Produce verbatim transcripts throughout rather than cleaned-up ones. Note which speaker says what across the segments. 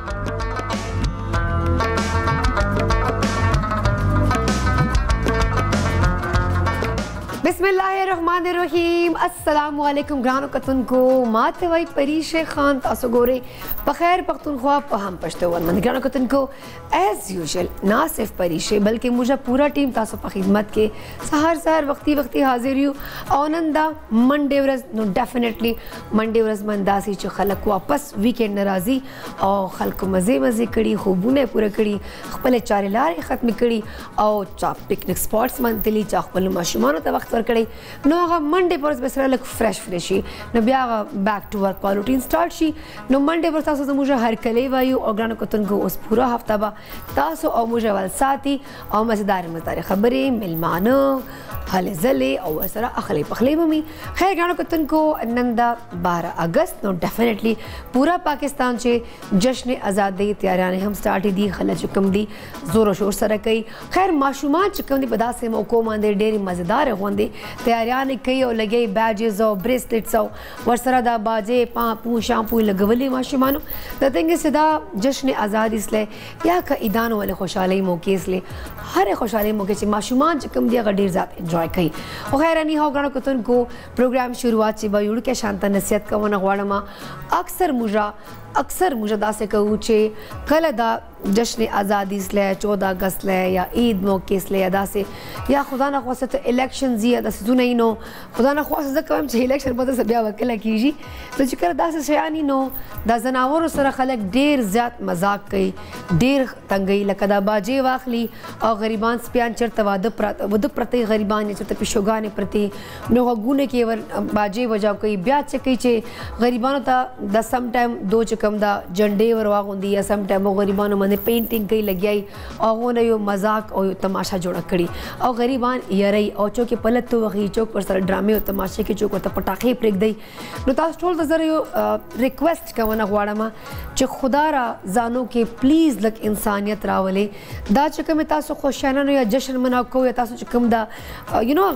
Speaker 1: बिस्मिल्लाहिर्रहमानिर्रहीम अस्सलामु अलैकुम ग्रानो कतन को माते वही परीश खान तासो गोरे बखैर पख्तूनख्वा पहम पश्तोवन मन ग्रानो कतन को एज यूजुअल ना सिर्फ परीशे बल्कि मुझे पूरा टीम तासो पर खिदमत के सहर सहर वक्ती वक्ती हाजिर यू आनंदा मंडे वरस नो डेफिनेटली मंडे वरस मंदासी जो खलक वापस वीकेंड नाराजी और खलक मज़े मज़े कड़ी खूबूने पूरा कड़ी खपले चारे लारे ख़त्म कड़ी और चा पिकनिक स्पॉट्स मनतली चा खपल माशुमानो त वक्त वर कड़ी नो आगा मंडे पर बेसरा लग फ्रेश फ्रेशी नो ब्या बैक टू वर्क का रूटीन स्टार्ट शी नो मंडे पर तासो मुझे हर कले वायु और ग्रानो कतन को उस पूरा हफ्ता बा तासो और मुझे वाल साथी और मज़ेदार मज़ेदार खबरें मिलमानो हले जले और असरा अखले पखले मम्मी खैर ग्रानो कतन को नंदा बारह अगस्त नो डेफिनेटली पूरा पाकिस्तान से जश्न आज़ादी तैयारियां हम स्टार्ट दी खला चुकम दी जोर शोर सर कई खैर माशूमान चुकम दी बदा से मौको मांदे डेरी मज़ेदार होंदे तैयारियां कई और लगे बैजेस और ब्रेसलेट्स और वरसरा दा बाजे पापू शैम्पू लगवली माशूमानो द थिंग इज सदा जश्न आज़ादी इसलिए या का ईदानो वाले खुशहाली मौके इसलिए हर खुशहाली मौके से माशूमान चुकम दिया ढेर ज़्यादा एंजॉय कई और खैर नहीं हो ग्रानो कतन को प्रोग्राम शुरुआत से बयुड़ के शांता नसीहत का वना वाड़मा अक्सर मुझा अक्सर मुझे दासे कहूँ चे कल दा जश्न आज़ादी इसलिए चौदह अगस्त ले या ईद मौके इसलिए अदा से या खुदा ना ख्वास तो इलेक्शन जी अदा से नहीं नो खुदा ना ख्वास जब कम चाहिए इलेक्शन पता सब या वकील कीजी तो जिक्र अदा से शयानी नो दा जनावर सर खलक डेर ज़्यादा मजाक कई डेर तंगई लकदा बाजे वाखली और गरीबान स्पियान चर तवाद वद प्रति गरीबान चर पिशोगाने प्रति नो गुने के वर बाजे वजाव कई ब्याज चकई चे गरीबान ता द सम टाइम दो चकम दा झंडे वर वागुंदी या सम टाइम गरीबान मन पेंटिंग कई लगी आई और वो यो मजाक और तमाशा जोड़ा कड़ी और गरीबान यरई और चौक के पलत तो वही चौक पर सर ड्रामे और तमाशे के चौक पर पटाखे फेंक दई नो तास टोल तजर यो रिक्वेस्ट का वना वाड़ा मा च खुदारा जानो के प्लीज लग इंसानियत रावले दा चक में तासो खुशाना या जश्न मना को या तासो चकम दा यू नो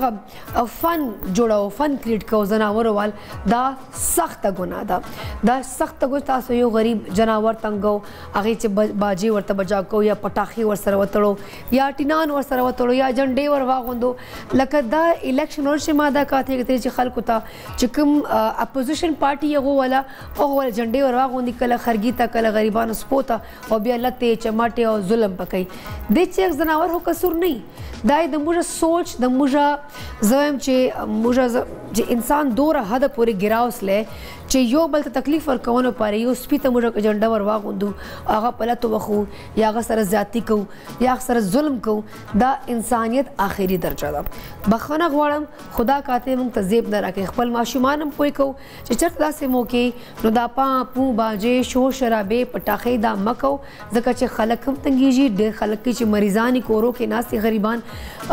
Speaker 1: फन जोड़ाओ फन क्रिएट को जनावर वाल दा सख्त गुना दा दा सख्त गो तासो यो गरीब जनावर तंगो आगे च बाजी वर्त बजा को या पटाखे वर सर वतड़ो या टिनान वर सर वतड़ो या झंडे वर वागुंदो लकदा इलेक्शन और शमादा का थे तेरे खलकुता चिकम अपोजिशन पार्टी वो वाला ओ वाला झंडे वर वागुंदी कल खरगीता कल गरीबान स्पोता और बिया लते चमाटे और जुल्म पकई दे चेक जनावर हो कसूर नहीं दाई द मुझा सोच द मुझा जम चे मुझा जे इंसान दो हद पूरे गिरावस ले चे यो बल तकलीफ और कौन पारे यो स्पी त मुझा झंडा वर वागुंदू आगा पला तो वखू या आगा सर ज्यादती को या सर जुल्म को दा इंसानियत आखिरी दर्जा दा बखना गवाड़म खुदा काते मुंग तजेब न रखे खपल माशुमानम कोई को चे चरता से मौके नो दा पा पू बाजे शोर शराबे पटाखे दा मको जका चे खलकम तंगीजी दे खलक की चे मरीजानी कोरो के नासी गरीबान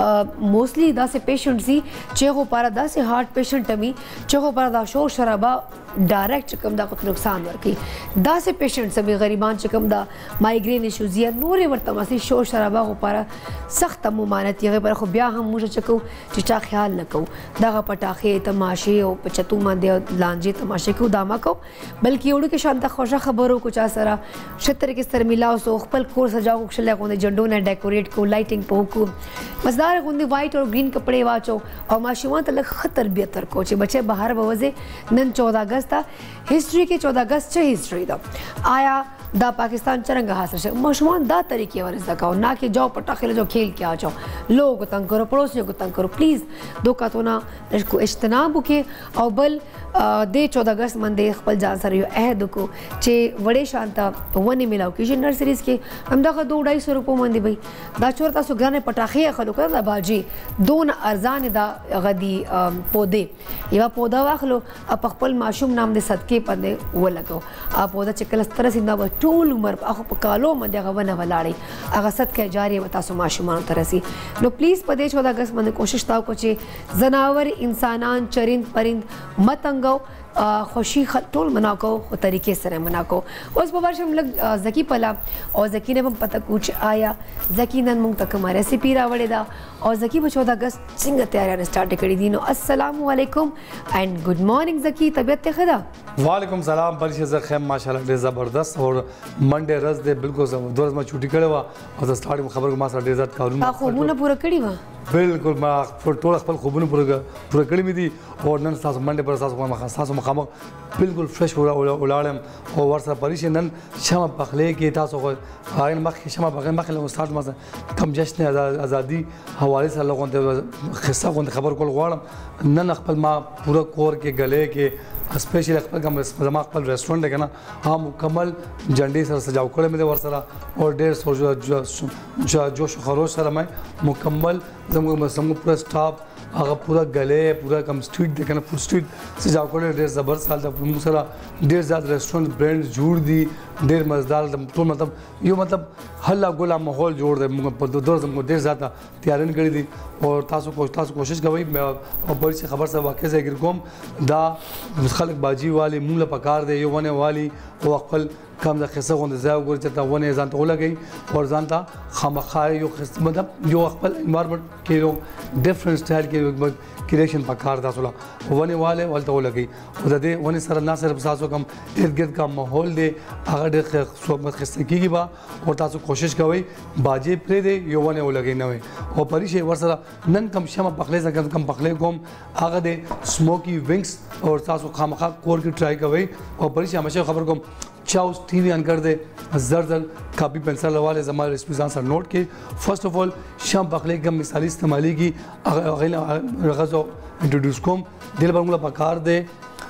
Speaker 1: मोस्टली दा से पेशेंट सी चेगो पारा दा से हार्ट पेशेंट अमी चेगो पारा दा शोर शराबा डायरेक्ट चकम दा कुछ नुकसान वर्की दा से पेशेंट सभी गरीबान चकम दा माइग्रेन इश्यूज या नूरे वर्तमासी शोर शराबा हो पारा सख्त मुमानत ये पर खुबिया हम मुझे चको चिचा ख्याल न को दा पटाखे तमाशे और पचतू मंदे लांजे तमाशे को दामा को बल्कि उड़ के शांता खुशा खबरों कुछ असरा क्षेत्र के स्तर मिलाओ सो खपल कोर सजाओ कुशले को झंडो ने डेकोरेट को लाइटिंग पो को मजदार गुंदी वाइट और ग्रीन कपड़े वाचो और माशुमा तलक खतर बेहतर को चे बच्चे बाहर बवजे नन चौदह अगस्त हिस्ट्री के चौदह अगस्त से हिस्ट्री दा आया दा पाकिस्तान चरंगा हासिल से मशमान दा तरीके वाले सकाओ ना कि जाओ पटाखे ले जाओ खेल के आ जाओ लोगों को तंग करो पड़ोसियों को तंग करो प्लीज़ दो का तो ना इसको इज्तनाब के और बल दे चौदह अगस्त मंदे खपल जान सर यो अहद को चे वड़े शांता वनी मिलाओ कि नर्सरीज के हम दा दो ढाई सौ रुपये मंदी भाई दा चोरता सो गाने पटाखे खलो कर दा बाजी दो न अरजान दा गदी पौधे ये पौधा वाखलो अब खपल माशूम नाम दे सदके पंदे वो लगाओ आप पौधा चिकल तरह सिंदा टूल उमर अखो कालो मंदे वन वलाड़ी अगर सद के जारी बता सो माशुमान तरसी नो प्लीज़ पदे चौदह अगस्त मंद कोशिश ताओ को चे जनावर इंसानान चरिंद परिंद मत अंगो खुशी टोल मना को तरीके से मना को उस बार हम लोग जकी पला और जकी ने हम पता कुछ आया जकी नन मुंग तक हमारे रेसिपी रावड़े दा और जकी में चौदह अगस्त सिंग तैयारियां स्टार्ट करी दी नो अस्सलाम वालेकुम एंड गुड मॉर्निंग जकी तबीयत खदा
Speaker 2: वालेकुम सलाम परिशे ज़ खैम माशाल्लाह ॾे ज़बरदस्त और मंडे रज़ दे बिल्कुल दो रज़ मां छुट्टी करे हुआ और स्टार्ट में ख़बर को मां ॾे ज़त कारून
Speaker 1: ता खूबूना पूरा कड़ी वा
Speaker 2: बिल्कुल मां टोल खपल खूबूना पूरा पूरा कड़ी में थी और नन सास मंडे पर सास मां सास मखाम बिल्कुल फ्रेश हो उलाड़म और वर्षा परिशे नन शमा पखले के तासो को आइन मख शमा पखले मख लो स्टार्ट मां कम जश्न आज़ादी हवाले से लोगों ते खिस्सा को खबर को गवाड़म नन खपल मां पूरा कोर के गले के स्पेशल खपल कम जमा खपल रेस्टोरेंट है ना हाँ मुकम्मल झंडे सर सजाव करे में वर्षरा और डेढ़ सौ जो जो जोश खरोश सर मैं मुकम्मल जम जम पूरा स्टाफ अगर पूरा गले पूरा कम स्ट्रीट देखे ना फुल स्ट्रीट सजाव करे डेढ़ ज़बर साल तक मुसरा डेढ़ ज़्यादा रेस्टोरेंट ब्रांड जोड़ दी डेढ़ मज़ेदार तो मतलब यो मतलब हल्ला गोला माहौल जोड़ दे दो दो हमको डेढ़ ज़्यादा तैयारी करी थी और तासो को तासो कोशिश कर मैं और बड़ी से खबर से वाक़े से गिरकोम दा खलक बाजी वाली मूल पकार दे यो वने वाली वो अकल कम खिस्सा को ज़ाय गुर चता वने जान तो लगी और जानता खामखाए यो मतलब यो अकल इन्वायरमेंट के लोग डिफरेंट स्टाइल के क्रिएशन पकार था सोला वने वाले वाल तो लगी और दे वने सर ना सिर्फ सासो कम इर्द गिर्द का माहौल दे अगर सोमत खिस्से की बा और तासो कोशिश कवई बाजे प्ले दे यो वने वो लगे नवे और परिशे वर्षरा नन कम शमा पखले से कम पखले कोम आगे दे स्मोकी विंग्स और तासो खामखा कोर की ट्राई कवई और परिशे हमेशा खबर को चाउस टीवी ऑन कर दे जर जर कापी पेंसिल वाले हमारे रेसिपीज़ सर नोट के फर्स्ट ऑफ ऑल शाम पखले की मिसाली इस्तेमाली की रगज़ो इंट्रोड्यूस कोम दिल भर मूला पकार दे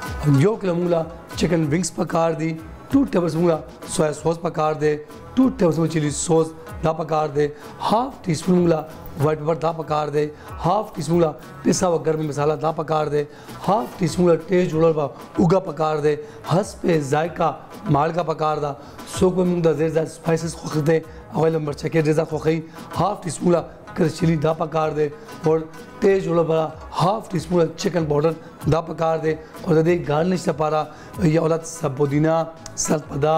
Speaker 2: यो किलो मूला चिकन विंग्स पकार दी two tablespoon soya sauce पकार दे two tablespoon chilli sauce दा पकार दे हाफ टी स्पून मूला वाइट पेपर दा पकार दे हाफ टी स्पून पिसा हुआ गर्म मसाला दा पकार दे हाफ टी स्पून टेस्ट जुड़ा उगा पकार दे हंस पे जायका माल का पकार दा सो को मुंदा देर ज़्यादा स्पाइसेस खोख दे अवेल मिर्च के देर ज़्यादा खोखी हाफ टी स्पून कर चिली दा पकार दे और तेज जुड़ा बड़ा half teaspoon chicken powder दा पकार दे और दे गार्निश से पारा या औलाद सब पुदीना सलपदा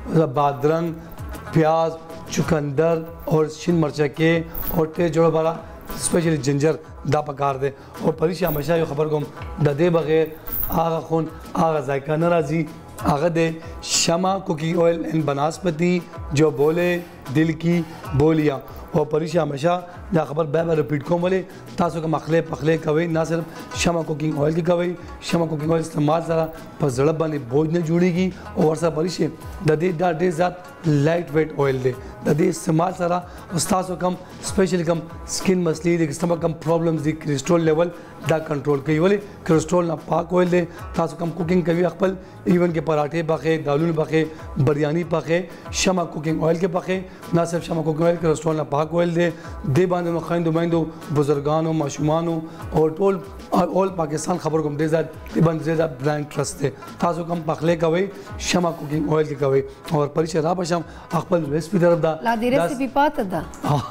Speaker 2: बादरंग प्याज चुकंदर और शिन मिर्च के और तेज जुड़ा बड़ा स्पेशली जिंजर दा पकार दे और परिशा हमेशा ये खबर को दे बगैर आगा खून आगा जायका नाराज़ी आगे दे शमा कुकिंग ऑयल एंड बनस्पति जो बोले दिल की बोलियाँ और परिशा हमेशा या खबर बार बार रिपीट को बोले तासो का मखले पखले कवई ना सिर्फ शमा कुकिंग ऑयल की कवई शमा कुकिंग ऑयल इस्तेमाल सारा पर जड़प बने बोझ ने जुड़ेगी और वर्षा परिशे ददे डा डे ज़ात लाइट वेट ऑयल दे ददे इस्तेमाल सारा उस्तासो कम स्पेशली कम स्किन मसली दे स्टमक कम प्रॉब्लम्स दी कोलेस्ट्रॉल लेवल दा कंट्रोल कई बोले कोलेस्ट्रॉल ना पाक ऑयल दे तासो कम कुकिंग कभी अकबल इवन के पराठे पके दालून पके बिरयानी पके शमा कुकिंग ऑयल के पके ना सिर्फ शमा कुकिंग ऑयल कोलेस्ट्रॉल ना पाक ऑयल दे दे बांधो खाइंदो माइंदो बुजुर्गानों माशुमानों और टोल ऑल पाकिस्तान खबर को देजात बंद देजा ब्रांड ट्रस्ट दे तासो कम पखले कवई शमा कुकिंग ऑयल के कवई और परिचय रा पशम अकबल रेसिपी तरफ दा
Speaker 1: ला दे रेसिपी पाता दा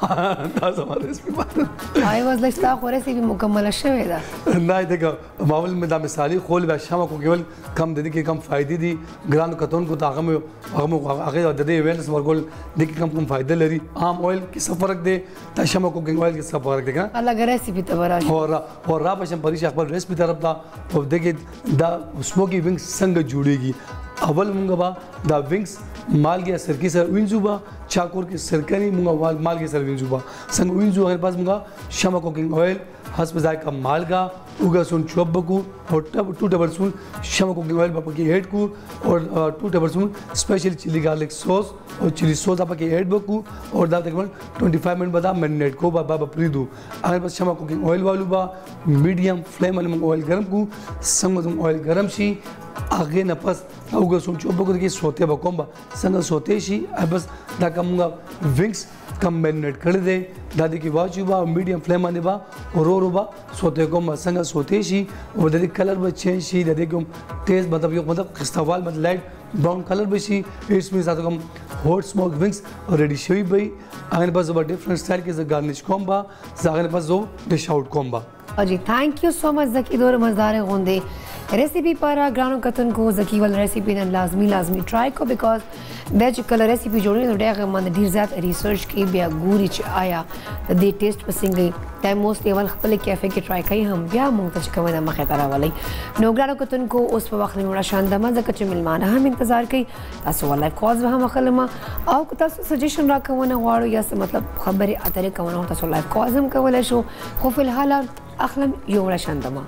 Speaker 2: तास हमारे रेसिपी पाता
Speaker 1: आई वाज लाइक ता रेसिपी मुकम्मल शवे दा
Speaker 2: नहीं देखो मावल में दा मिसाली खोल बा शमा कुकिंग ऑयल कम दे के कम फायदे दी ग्रान कतोन को तागम अगम आगे दे वेल्स वर्गोल देखि कम कम फायदे लरी आम ऑयल की सफरक दे ता शमा कुकिंग ऑयल के सफरक देगा
Speaker 1: अलग रेसिपी तबरा
Speaker 2: और और रा पशम परिशा अकबर रेसिपी तरफ दा और देखिए दा स्मोकी विंग्स संग जुड़ेगी अवल मुंगबा दा विंग्स माल के सरकी सर विंजुबा चाकोर के सरकनी मुंगा माल के सर विंजुबा संग विंजु हमारे पास मुंगा शमा कुकिंग ऑयल हस्ब जायका माल का उगा सुन चोबकू और टब two tablespoon Shama cooking oil बापा की ऐड को और two tablespoon special chilli garlic sauce और चिली सॉस बापा की ऐड बकू और दा तकरीबन पच्चीस मिनट बाद मैरिनेट को बाबा बापरी दो अगर बस शमा कुकिंग ऑयल वालू बा मीडियम फ्लेम में ऑयल गरम को संग ऑयल गरम सी आगे नपस उगा सुन चोबकू के सोते बकोंबा संग सोते शी बस दा कमुंगा विंग्स कम मैरिनेट कर दे दादी की वाचुबा मीडियम फ्लेम में बा और रो रोबा सोते को मसंगा सोते शी और दादी कलर में चेंज शी दादी को टेस्ट मतलब यो मतलब खिस्तावाल मतलब लाइट ब्राउन कलर में शी इट्स मीन साथ कम हॉट स्मोक विंग्स और रेडी शोई भाई आगे पास जो डिफरेंट स्टाइल के गार्निश कोम्बा आगे पास जो डिश आउट कोम्बा
Speaker 1: जी थैंक यू सो मच जकी दौर मज़ेदार होंदे रेसिपी पर ग्रानो कतन को जकी वाल रेसिपी ने लाजमी लाजमी ट्राई को बिकॉज बेच कलर रेसिपी जोड़ी तो डेग मन ढेर ज़्यादा रिसर्च की बिया गुरी च आया तो दे टेस्ट पसंद गई टाइम मोस्ट लेवल खपले कैफे के ट्राई कई हम बिया मुंग तच कवना मखे तरह वाली नो ग्रानो कतन को उस पर वक्त में बड़ा शानदार मजा कच मिलमान हम इंतजार कई तासो वाला कॉज वहाँ मखलमा आओ को तासो सजेशन रखा वना वाड़ो या से मतलब खबरें अतरे कवना हो तासो लाइव कॉज हम कवला शो खो फिलहाल अखलम यो बड़ा शानदार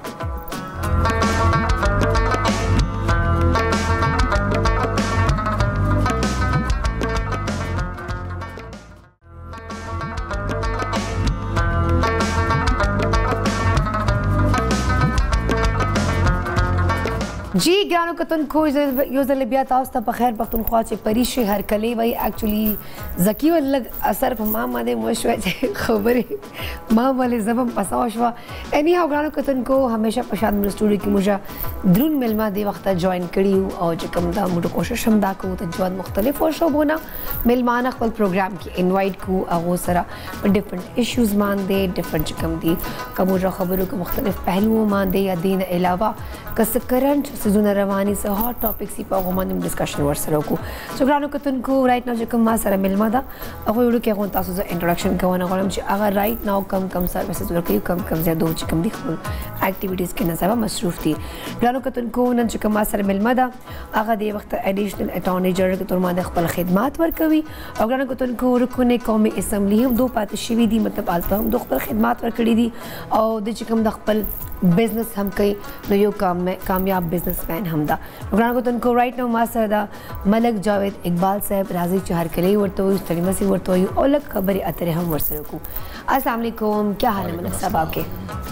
Speaker 1: जी ग्रानो कतन को यूजल बिया ताउस्ता बखैर पख्तूनख्वा चे परिशे हर कले वही एक्चुअली जकी वल्लग असर मां मादे मोशवा चे खबरे मां वाले जबम पसावशवा एनी हाउ ग्रानो कतन को हमेशा पशाद मिल स्टूडियो की मुझा द्रुन मिलमा दे वक्त जॉइन करी हूँ और जकम दा मुझे कोशिश हम दा को तो जवाद मुख्तलिफ और शो बोना मिलमाना खपल प्रोग्राम की इनवाइट को अगो सरा डिफरेंट इश्यूज मान दे डिफरेंट जकम दी कमुजा खबरों के मुख्तलिफ पहलुओं मान दे या दिन अलावा कस करंट सिजुन रवानी से हॉट टॉपिक्स ही पागो मान डिस्कशन वर सरो को सो ग्रानो कतन को राइट नाउ जकम मा सरा मिलमा दा अगो युडो के गो तासो इंट्रोडक्शन का वना गलम अगर राइट नाउ कम कम सर्विसेज वर कई कम कम ज्यादा दो जकम दी एक्टिविटीज के नसाबा मसरूफ थी ग्रानो कतन को नन जकम मा सरा मिलमा दा अगर दे वक्त एडिशनल अटॉर्नी जनरल के तौर मा खपल खिदमत वर कवी और ग्रानो कतन को रुकने कौमी असम्बली हम दो पातशवी दी मतलब आलता हम दो खपल खिदमत वर कड़ी दी और दे जकम खपल बिजनेस हम कई नो यो काम में कामयाब बिजनेसमैन हमदा ग्रानो कतन को राइट नाउ मास्टर दा मलक जावेद इकबाल साहब राजी चहर कले वर्तो तलीमा सी वर्तो औलक खबर अतरे हम वर्सरो को अस्सलाम वालेकुम क्या हाल है मलक साहब आपके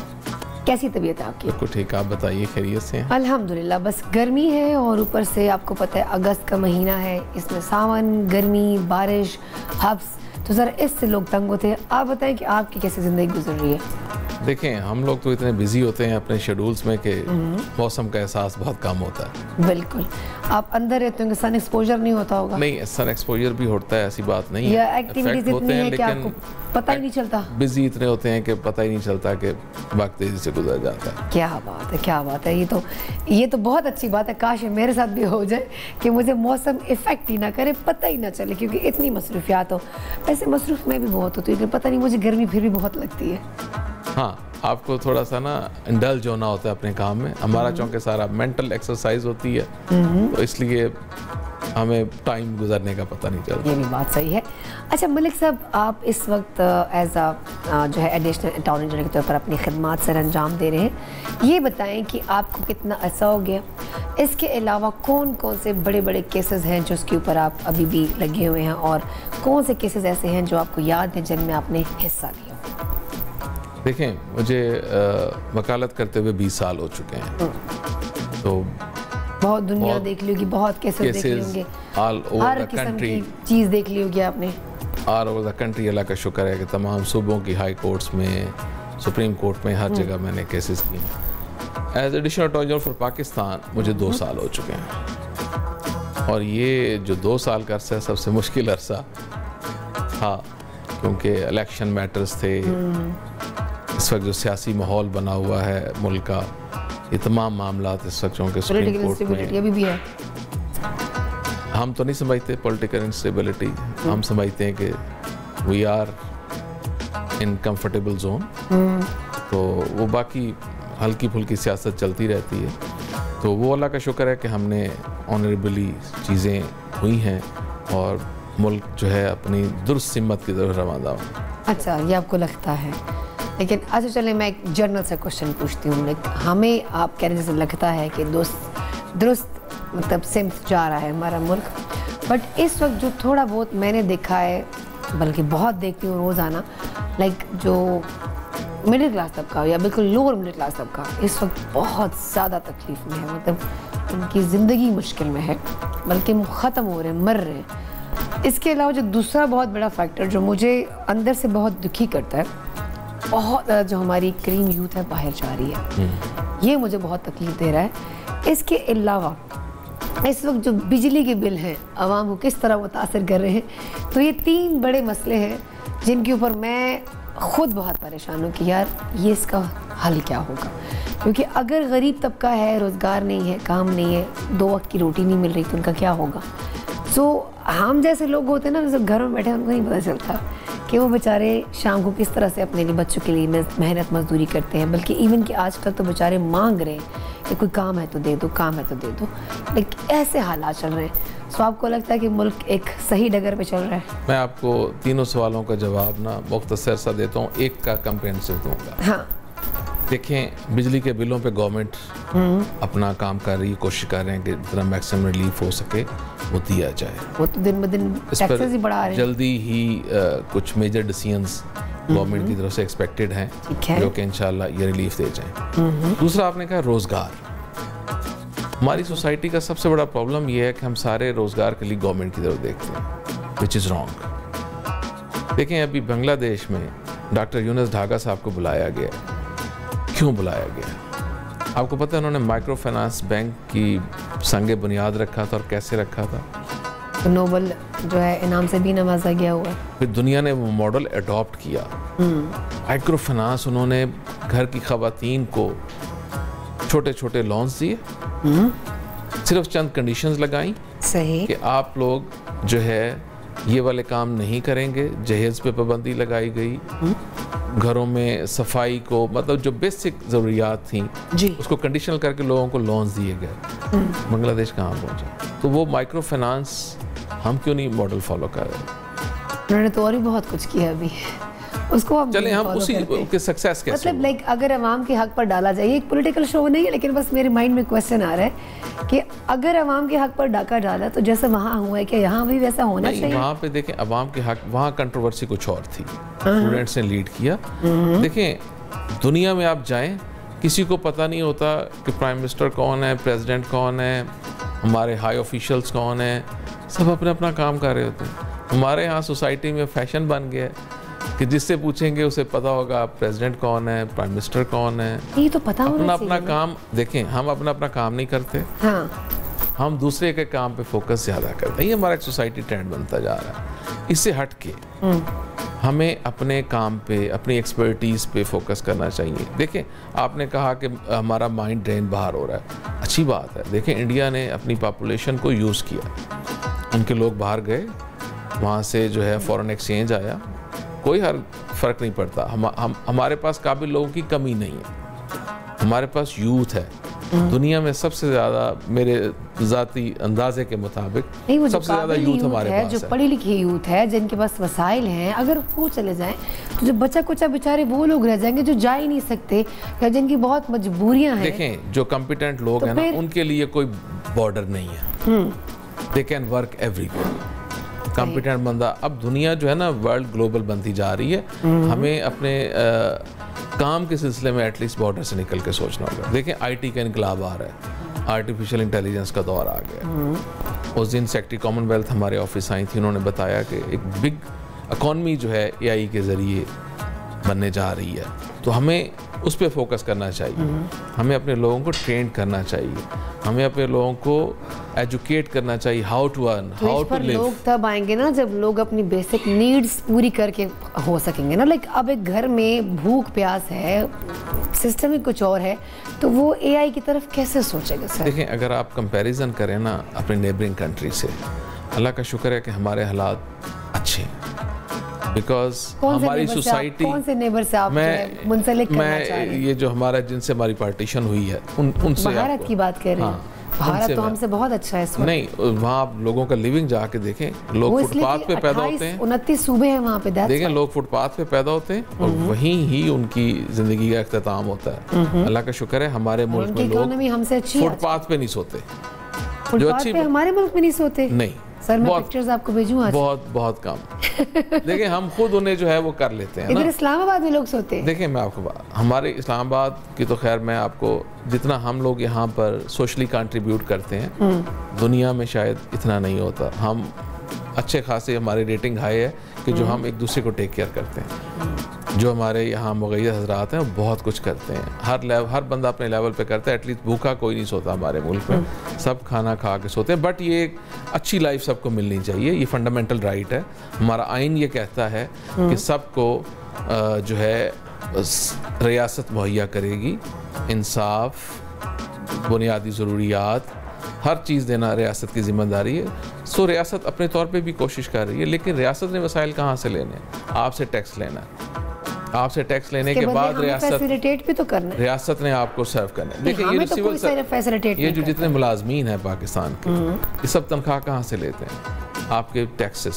Speaker 1: कैसी तबीयत है आपकी
Speaker 3: बिल्कुल ठीक आप बताइए खैरियत से हैं
Speaker 1: अल्हम्दुलिल्लाह बस गर्मी है और ऊपर से आपको पता है अगस्त का महीना है इसमें सावन गर्मी बारिश हब्स तो ज़रा इससे लोग तंग होते हैं आप बताएं कि आपकी कैसी ज़िंदगी गुजर रही है
Speaker 3: देखें हम लोग तो इतने बिजी होते हैं अपने शेड्यूल्स में कि मौसम का एहसास बहुत कम होता है
Speaker 1: बिल्कुल आप अंदर रहते होंगे सन एक्सपोजर नहीं होता होगा
Speaker 3: नहीं सन एक्सपोजर भी होता है ऐसी बात नहीं
Speaker 1: या
Speaker 3: है
Speaker 1: एक्टिविटीज इतनी है कि आपको पता ही नहीं चलता
Speaker 3: बिजी इतने होते हैं कि पता ही नहीं चलता कि वक्त तेजी से गुजर जाता है
Speaker 1: क्या बात है क्या बात है ये तो ये तो बहुत अच्छी बात है काश मेरे साथ भी हो जाए कि मुझे मौसम इफेक्ट ही ना करे पता ही ना चले क्योंकि इतनी मसरूफियात हो वैसे मसरूफ में भी बहुत होती है लेकिन पता नहीं मुझे गर्मी फिर भी बहुत लगती है
Speaker 3: हाँ आपको थोड़ा सा ना इंडल्ज होना होता है अपने काम में हमारा चूँकि सारा मेंटल एक्सरसाइज होती है तो इसलिए हमें टाइम गुजरने का पता नहीं चलता
Speaker 1: ये भी बात सही है अच्छा मलिक साहब आप इस वक्त एज अ जो है एडिशनल अटॉर्नी जनरल के तौर पर अपनी खिदमत सर अंजाम दे रहे हैं ये बताएं कि आपको कितना अर्सा हो गया इसके अलावा कौन कौन से बड़े बड़े केसेस हैं जो उसके ऊपर आप अभी भी लगे हुए हैं और कौन से केसेस ऐसे हैं जो आपको याद हैं जिनमें आपने हिस्सा लिया
Speaker 3: देखें मुझे वकालत करते हुए बीस साल हो चुके हैं तो
Speaker 1: बहुत दुनिया देख ली होगी बहुत केसेस देख लिए होंगे
Speaker 3: ऑल ओवर द कंट्री
Speaker 1: चीज़ देख ली होगी आपने
Speaker 3: ऑल ओवर द कंट्री अल्लाह का शुक्र है कि तमाम सूबों की हाई कोर्ट्स में सुप्रीम कोर्ट में हर जगह मैंने केसेस किए as additional attorney general for Pakistan मुझे दो साल हो चुके हैं और ये जो दो साल का अरसा है सबसे मुश्किल अरसा था क्योंकि इलेक्शन मैटर्स थे इस वक्त जो सियासी माहौल बना हुआ है मुल्क का ये तमाम मामला इस वक्त के सुप्रीम कोर्ट में
Speaker 1: अभी भी है
Speaker 3: हम तो नहीं समझते पॉलिटिकल इंस्टेबिलिटी हम समझते हैं कि we are in comfortable zone तो वो बाकी हल्की फुल्की सियासत चलती रहती है तो वो अल्लाह का शुक्र है कि हमने ऑनरेबली चीज़ें हुई हैं और मुल्क जो है अपनी दुरुस्त सिमत की तरफ रवाना हो
Speaker 1: अच्छा ये आपको लगता है लेकिन अच्छा चले मैं एक जनरल से क्वेश्चन पूछती हूँ हमें आप कहने जैसे लगता है कि दोस्त दुरुस्त मतलब सिमत जा रहा है हमारा मुल्क बट इस वक्त जो थोड़ा बहुत मैंने देखा है बल्कि बहुत देखती हूँ रोज़ाना लाइक जो मिडिल क्लास तबका या बिल्कुल लोअर मिडिल क्लास तबका इस वक्त बहुत ज़्यादा तकलीफ़ में है मतलब उनकी ज़िंदगी मुश्किल में है बल्कि ख़त्म हो रहे हैं मर रहे हैं इसके अलावा जो दूसरा बहुत बड़ा फैक्टर जो मुझे अंदर से बहुत दुखी करता है बहुत जो हमारी करीम यूथ है बाहर जा रही है ये मुझे बहुत तकलीफ दे रहा है इसके अलावा इस वक्त जो बिजली के बिल हैं आवाम को किस तरह मुतासर कर रहे हैं तो ये तीन बड़े मसले हैं जिनके ऊपर मैं खुद बहुत परेशान हूँ कि यार ये इसका हल क्या होगा क्योंकि अगर गरीब तबका है, रोज़गार नहीं है, काम नहीं है, दो वक्त की रोटी नहीं मिल रही तो उनका क्या होगा। सो so, हम जैसे लोग होते हैं ना, जब घर में बैठे उनको नहीं पता चलता कि वो बेचारे शाम को किस तरह से अपने लिए, बच्चों के लिए मेहनत मजदूरी करते हैं। बल्कि इवन कि आजकल तो बेचारे मांग रहे हैं कि कोई काम है तो दे दो, काम है तो दे दो, लेकिन ऐसे हालात चल रहे हैं। सो आपको लगता है कि मुल्क एक सही डगर पे चल रहा है?
Speaker 3: मैं आपको तीनों सवालों का जवाब ना मुख्तसर सा देता हूँ, एक का कंप्रेहेंसिव दूंगा।
Speaker 1: हाँ,
Speaker 3: देखें, बिजली के बिलों पे गवर्नमेंट अपना काम कर रही है, कोशिश कर रहे हैं कि जितना मैक्सिमम रिलीफ हो सके वो दिया जाए।
Speaker 1: वो तो दिन ब दिन टैक्सेस ही बढ़ा रहे हैं।
Speaker 3: जल्दी ही आ, कुछ मेजर डिसीजंस गवर्नमेंट की तरफ से एक्सपेक्टेड हैं, जो कि इंशाल्लाह ये रिलीफ दे जाएं। दूसरा आपने कहा रोज़गार। हमारी सोसाइटी का सबसे बड़ा प्रॉब्लम ये है कि हम सारे रोज़गार के लिए गवर्नमेंट की तरफ देखते हैं, विच इज़ रॉन्ग। देखें, अभी बांग्लादेश में डॉक्टर यूनुस ढाका साहब को बुलाया गया। क्यों बुलाया गया? आपको पता है उन्होंने माइक्रो फाइनेंस बैंक की संगे बुनियाद रखा था, और कैसे रखा था?
Speaker 1: तो नोबल जो है इनाम से भी नवाजा गया हुआ है।
Speaker 3: फिर दुनिया ने वो मॉडल अडॉप्ट किया। माइक्रो फाइनेंस उन्होंने घर की खवातीन को छोटे छोटे लोन्स दिए, सिर्फ चंद कंडीशंस लगाई।
Speaker 1: सही
Speaker 3: कि आप लोग जो है ये वाले काम नहीं करेंगे, जहेज पे पाबंदी लगाई गई, घरों में सफाई को, मतलब जो बेसिक ज़रूरियात थी
Speaker 1: जी,
Speaker 3: उसको कंडीशनल करके लोगों को लोन्स दिए गए। बांग्लादेश कहाँ पहुँचा? तो वो माइक्रो फाइनेंस हम क्यों नहीं मॉडल फॉलो कर रहे?
Speaker 1: उन्होंने तो और भी बहुत कुछ किया अभी, उसको हम
Speaker 3: चलें हम उसी के सक्सेस कैसे,
Speaker 1: मतलब लाइक अगर अवाम के हक पर डाला जाए, एक पॉलिटिकल शो नहीं है, लेकिन बस मेरे माइंड में क्वेश्चन आ रहा है कि अगर अवाम के हक पर डाका डाला तो जैसे वहाँ हुआ है, क्या यहाँ भी वैसा होना चाहिए?
Speaker 3: वहाँ पे देखें, अवाम के हक, वहाँ कंट्रोवर्सी कुछ और थी, स्टूडेंट्स ने लीड किया। देखें, दुनिया में आप जाएं, किसी को पता नहीं होता कि प्राइम मिनिस्टर कौन है, प्रेसिडेंट कौन है, हमारे हाई ऑफिशियल्स कौन है, सब अपने अपना काम कर रहे होते हैं। हमारे यहाँ सोसाइटी में फैशन बन गया है कि जिससे पूछेंगे उसे पता होगा प्रेसिडेंट कौन है, प्राइम मिनिस्टर कौन है।
Speaker 1: ये तो पता
Speaker 3: अपना अपना काम। देखें, हम अपना अपना काम नहीं करते,
Speaker 1: हाँ,
Speaker 3: हम दूसरे के काम पे फोकस ज़्यादा करते हैं। ये हमारा एक सोसाइटी ट्रेंड बनता जा रहा है। इससे हट के हमें अपने काम पे, अपनी एक्सपर्टीज़ पे फोकस करना चाहिए। देखें, आपने कहा कि हमारा माइंड ड्रेन बाहर हो रहा है, अच्छी बात है। देखें, इंडिया ने अपनी पॉपुलेशन को यूज़ किया, उनके लोग बाहर गए, वहाँ से जो है फॉरेन एक्सचेंज आया, कोई हर फर्क नहीं पड़ता। हम, हम हमारे पास काबिल लोगों की कमी नहीं है, हमारे पास यूथ है। दुनिया में सबसे ज़्यादा, मेरे ज़ाती अंदाजे के मुताबिक सबसे ज़्यादा यूथ हमारे
Speaker 1: है,
Speaker 3: पास
Speaker 1: जो
Speaker 3: है,
Speaker 1: पढ़ी लिखी यूथ है, जिनके पास वसाइल हैं। अगर वो चले जाएं तो जो बच्चा कुचा बेचारे वो लोग रह जाएंगे जो जा ही नहीं सकते, या जिनकी बहुत मजबूरियां हैं।
Speaker 3: देखें, जो कॉम्पिटेंट लोग
Speaker 1: तो
Speaker 3: हैं ना, उनके लिए कोई बॉर्डर नहीं है, they can work everywhere. Competent बंदा, अब दुनिया जो है ना वर्ल्ड ग्लोबल बनती जा रही है, हमें अपने आ, काम के सिलसिले में एटलीस्ट बॉर्डर से निकल के सोचना होगा। देखें, आईटी का इनकलाब आ रहा है, आर्टिफिशियल इंटेलिजेंस का दौर आ गया। उस दिन सेक्रेटरी कॉमनवेल्थ हमारे ऑफिस आई थी, उन्होंने बताया कि एक बिग इकॉनमी जो है एआई के ज़रिए बनने जा रही है, तो हमें उस पर फोकस करना चाहिए। हमें अपने लोगों को ट्रेन करना चाहिए, हमें अपने लोगों को एजुकेट करना चाहिए, how to earn, how to live.
Speaker 1: लोग तब आएंगे ना जब लोग अपनी बेसिक नीड्स पूरी करके हो सकेंगे ना। लाइक अब एक घर में भूख प्यास है, सिस्टम ही कुछ और है, तो वो एआई की तरफ कैसे सोचेगा सर?
Speaker 3: देखें, अगर आप कंपैरिजन करें ना अपने नेबरिंग कंट्री से, अल्लाह का शुक्र है कि हमारे हालात अच्छे हैं, बिकॉज हमारी सोसाइटी,
Speaker 1: कौन से नेबर से आप मुंसलिक करना चाह रहे हैं?
Speaker 3: ये जो हमारा जिनसे हमारी पार्टीशन हुई है, उन उनसे
Speaker 1: भारत की बात कर रहे हैं। भारत तो हमसे बहुत अच्छा है इस वक्त।
Speaker 3: नहीं, वहाँ आप लोगों का लिविंग जाके देखें, लोग फुटपाथ पे पैदा होते हैं,
Speaker 1: उनतीस सूबे हैं वहाँ पे,
Speaker 3: देखें लोग फुटपाथ पे पैदा होते हैं और वहीं ही उनकी जिंदगी का इख्तिताम होता है। अल्लाह का शुक्र है हमारे मुल्क में लोग फुटपाथ पे नहीं सोते, जो अच्छी,
Speaker 1: हमारे मुल्क में नहीं सोते।
Speaker 3: नहीं
Speaker 1: सर, मैं पिक्चर्स आपको भेजूं आज।
Speaker 3: बहुत बहुत कम। देखिए, हम खुद उन्हें जो है वो कर लेते हैं।
Speaker 1: इधर इस्लामाबाद में लोग सोते हैं।
Speaker 3: देखिए, मैं आपको बात, हमारे इस्लामाबाद की तो खैर, मैं आपको जितना हम लोग यहाँ पर सोशली कंट्रीब्यूट करते हैं, दुनिया में शायद इतना नहीं होता। हम अच्छे खासे, हमारी रेटिंग हाई है कि जो हम एक दूसरे को टेक केयर करते हैं। जो हमारे यहाँ मुगैय्यद हजरात हैं वो बहुत कुछ करते हैं, हर लेवल, हर बंदा अपने लेवल पे करता है। एटलीस्ट भूखा कोई नहीं सोता हमारे मुल्क में, सब खाना खा के सोते हैं। बट ये एक अच्छी लाइफ सबको मिलनी चाहिए, ये फंडामेंटल राइट है। हमारा आइन ये कहता है कि सबको जो है रियासत मुहैया करेगी, इंसाफ, बुनियादी ज़रूरियात, हर चीज़ देना रियासत की ज़िम्मेदारी है। सो रियासत अपने तौर पे भी कोशिश कर रही है, लेकिन रियासत ने वसाइल कहाँ से लेने हैं? आपसे टैक्स लेना है, आपसे टैक्स लेने के बाद रियासत
Speaker 1: फैसिलिटेट भी तो करना है,
Speaker 3: रियासत ने आपको सर्व करना है। देखिए ये
Speaker 1: तो
Speaker 3: सिविल
Speaker 1: फैसिलिटेट
Speaker 3: ये जो जितने मुलाजमीन हैं पाकिस्तान के, ये सब तनख्वाह कहाँ से लेते हैं? आपके टैक्सेस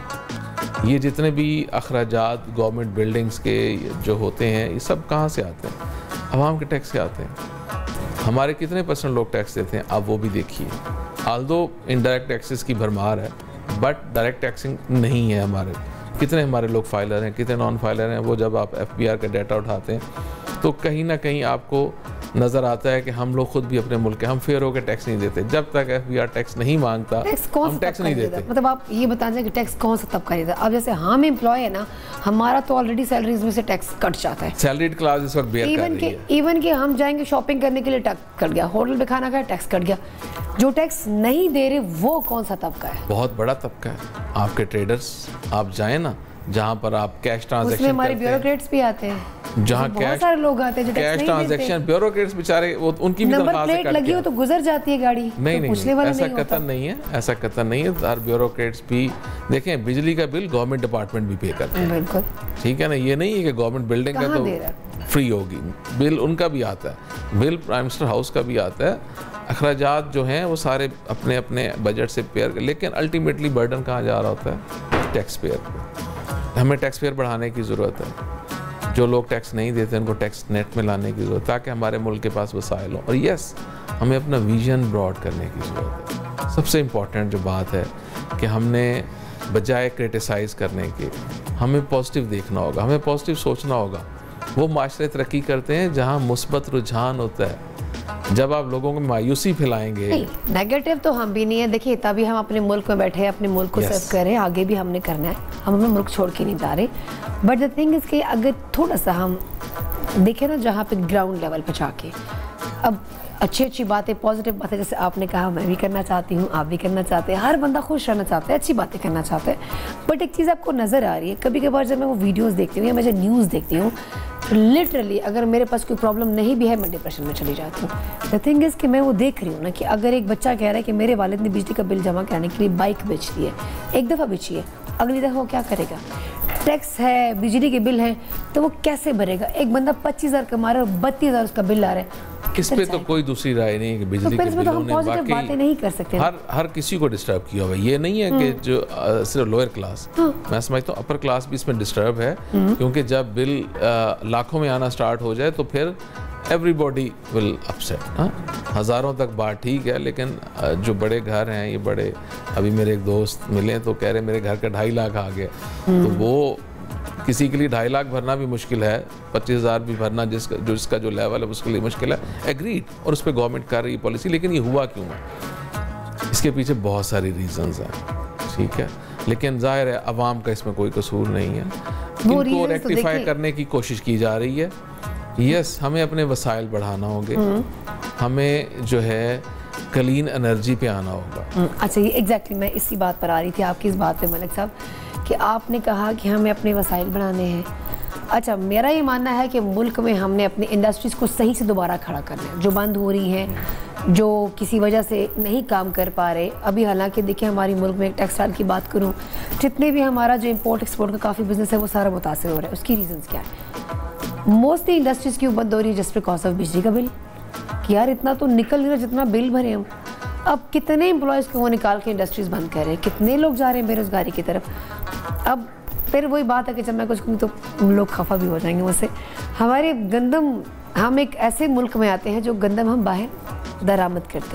Speaker 3: से। ये जितने भी अखराजात गवर्नमेंट बिल्डिंग्स के जो होते हैं, ये सब कहाँ से आते हैं? अवाम के टैक्स से आते हैं। हमारे कितने परसेंट लोग टैक्स देते हैं आप वो भी देखिए। आल्दो इनडायरेक्ट टैक्सेस की भरमार है, बट डायरेक्ट टैक्सिंग नहीं है हमारे। कितने हमारे लोग फाइलर हैं, कितने नॉन फाइलर हैं, वो जब आप एफ बी आर का डाटा उठाते हैं तो कहीं ना कहीं आपको नज़र आता है कि हम लोग खुद भी अपने मुल्क के, हम फेयर होकर टैक्स नहीं देते। जब तक एफ बी आर टैक्स नहीं मांगता हम टैक्स नहीं देते।
Speaker 1: मतलब आप ये बता दें कि टैक्स कौन सा तबका देता है? अब जैसे हम एम्प्लॉय है ना, हमारा तो ऑलरेडी सैलरीज में से टैक्स कट जाता है।
Speaker 3: सैलरीड क्लास इस वक्त बेयर कर
Speaker 1: इवन
Speaker 3: रही
Speaker 1: के
Speaker 3: है।
Speaker 1: इवन के हम जाएंगे शॉपिंग करने के लिए टैक्स कट गया, होटल पे खाना खाया टैक्स कट गया। जो टैक्स नहीं दे रहे वो कौन सा तबका है?
Speaker 3: बहुत बड़ा तबका है। आपके ट्रेडर्स, आप जाए ना जहाँ पर आप कैश ट्रांजैक्शन
Speaker 1: उसमें हमारे
Speaker 3: करते हैं,
Speaker 1: ब्यूरोक्रेट्स भी आते हैं,
Speaker 3: जहाँ
Speaker 1: बहुत
Speaker 3: कैश
Speaker 1: सारे लोग आते हैं जो टैक्स
Speaker 3: कैश
Speaker 1: नहीं
Speaker 3: ट्रांजैक्शन ब्यूरोक्रेट्स बेचारे, वो उनकी भी
Speaker 1: नंबर
Speaker 3: तनख्वाह से
Speaker 1: प्लेट
Speaker 3: कट
Speaker 1: लगी
Speaker 3: के।
Speaker 1: हो तो गुजर जाती है गाड़ी,
Speaker 3: नहीं
Speaker 1: तो
Speaker 3: नहीं,
Speaker 1: पूछने
Speaker 3: नहीं
Speaker 1: वाला
Speaker 3: ऐसा
Speaker 1: नहीं होता।
Speaker 3: कतन नहीं है, ऐसा कतन नहीं है। हर ब्यूरोक्रेट्स भी देखें, बिजली का बिल गवर्नमेंट डिपार्टमेंट भी पे करते हैं,
Speaker 1: बिल्कुल
Speaker 3: ठीक है ना। ये नहीं है कि गवर्नमेंट बिल्डिंग का
Speaker 1: कहाँ दे रहा
Speaker 3: तो फ्री होगी, बिल उनका भी आता है, बिल प्राइम मिनिस्टर हाउस का भी आता है। अखराजात जो हैं वो सारे अपने अपने बजट से पेयर, लेकिन अल्टीमेटली बर्डन कहाँ जा रहा होता है? टैक्स पेयर पे। हमें टैक्स पेयर बढ़ाने की ज़रूरत है। जो लोग टैक्स नहीं देते उनको टैक्स नेट में लाने की ज़रूरत है, ताकि हमारे मुल्क के पास वसाइल हों। और यस, हमें अपना विजन ब्रॉड करने की ज़रूरत है। सबसे इम्पॉर्टेंट जो बात है कि हमने बजाय क्रिटिसाइज़ करने के, हमें पॉजिटिव देखना होगा, हमें पॉजिटिव सोचना होगा। वो माशरे तरक्की करते हैं जहाँ मुस्बत रुझान होता है। जब आप लोगों को मायूसी फैलाएंगे,
Speaker 1: नेगेटिव तो हम भी नहीं है। देखिए तभी हम अपने मुल्क में बैठे हैं, अपने मुल्क को
Speaker 3: yes.
Speaker 1: सर्व कर रहे हैं, आगे भी हमने करना है, हम अपना मुल्क छोड़ के नहीं जा रहे। बट द थिंग इज कि अगर थोड़ा सा हम देखें ना जहाँ पे ग्राउंड लेवल पे जाके, अब अच्छी अच्छी बातें, पॉजिटिव बातें, जैसे आपने कहा मैं भी करना चाहती हूँ, आप भी करना चाहते हैं, हर बंदा खुश रहना चाहता है, अच्छी बातें करना चाहता है। बट एक चीज़ आपको नज़र आ रही है, कभी कभार जब मैं वो वीडियोस देखती हूँ या मैं जब न्यूज़ देखती हूँ, लिटरली अगर मेरे पास कोई प्रॉब्लम नहीं भी है मैं डिप्रेशन में चली जाती हूँ। द थिंग इज़ कि मैं वो देख रही हूँ ना कि अगर एक बच्चा कह रहा है कि मेरे वालिद ने बिजली का बिल जमा कराने के लिए बाइक बेच दी है, एक दफ़ा बेची है, अगली दफ़ा वो क्या करेगा? टैक्स है, बिजली के बिल है, तो वो कैसे भरेगा? एक बंदा पच्चीस हज़ार कमा रहा है और बत्तीस हज़ार उसका बिल आ रहा है।
Speaker 3: इस पे तो कोई दूसरी राय नहीं है कि बिजली
Speaker 1: तो
Speaker 3: के
Speaker 1: फिर तो
Speaker 3: बिलों
Speaker 1: हम
Speaker 3: ने
Speaker 1: पॉजिटिव बातें नहीं कर सकते।
Speaker 3: हर हर किसी को डिस्टर्ब किया हुआ है। ये नहीं है कि जो आ, सिर्फ लोअर क्लास, मैं समझता हूँ अपर क्लास भी इसमें डिस्टर्ब है, क्योंकि जब बिल आ, लाखों में आना स्टार्ट हो जाए तो फिर एवरीबॉडी विल अपसेट। हाँ, हज़ारों तक बात ठीक है, लेकिन आ, जो बड़े घर हैं, ये बड़े, अभी मेरे एक दोस्त मिले तो कह रहे मेरे घर का ढाई लाख आ गया, तो वो किसी के लिए ढाई लाख भरना भी मुश्किल है, पच्चीस हज़ार भी भरना जिसका जो इसका जो लेवल है उसके लिए मुश्किल है। एग्रीड, और उस पर गवर्नमेंट कर रही है पॉलिसी, लेकिन ये हुआ क्यों है? इसके पीछे बहुत सारी रीजंस हैं, ठीक है, लेकिन जाहिर है अवाम का इसमें कोई कसूर नहीं है। इनको रेक्टिफाई करने की कोशिश की जा रही है। यस, हमें अपने वसाइल बढ़ाना होंगे, हमें जो है क्लीन एनर्जी पे आना होगा।
Speaker 1: अच्छा, ये एग्जैक्टली मैं इसी बात पर आ रही थी, आपकी इस बात पे मलिक साहब, कि आपने कहा कि हमें अपने वसाइल बढ़ाने हैं। अच्छा, मेरा ये मानना है कि मुल्क में हमने अपनी इंडस्ट्रीज़ को सही से दोबारा खड़ा करना है, जो बंद हो रही हैं, जो किसी वजह से नहीं काम कर पा रहे। अभी हालांकि देखिए हमारी मुल्क में टेक्सटाइल की बात करूं, जितने भी हमारा जो इम्पोर्ट एक्सपोर्ट का काफ़ी बिजनेस है वो सारा मुतासर हो रहा है। उसकी रीजंस क्या है? मोस्टली इंडस्ट्रीज़ क्यों बंद हो रही है? जस्ट बिकॉज ऑफ बिजली का बिल। कि यार इतना तो निकल नहीं रहा जितना बिल भरे हम। अब कितने एम्प्लॉयज़ को वो निकाल के इंडस्ट्रीज़ बंद कर रहे हैं, कितने लोग जा रहे हैं बेरोज़गारी की तरफ। अब फिर वही बात है कि जब मैं कुछ कहूँ तो लोग खफा भी हो जाएंगे मुझसे। हमारे गंदम, हम एक ऐसे मुल्क में आते हैं जो गंदम हम बाहर दरामद करते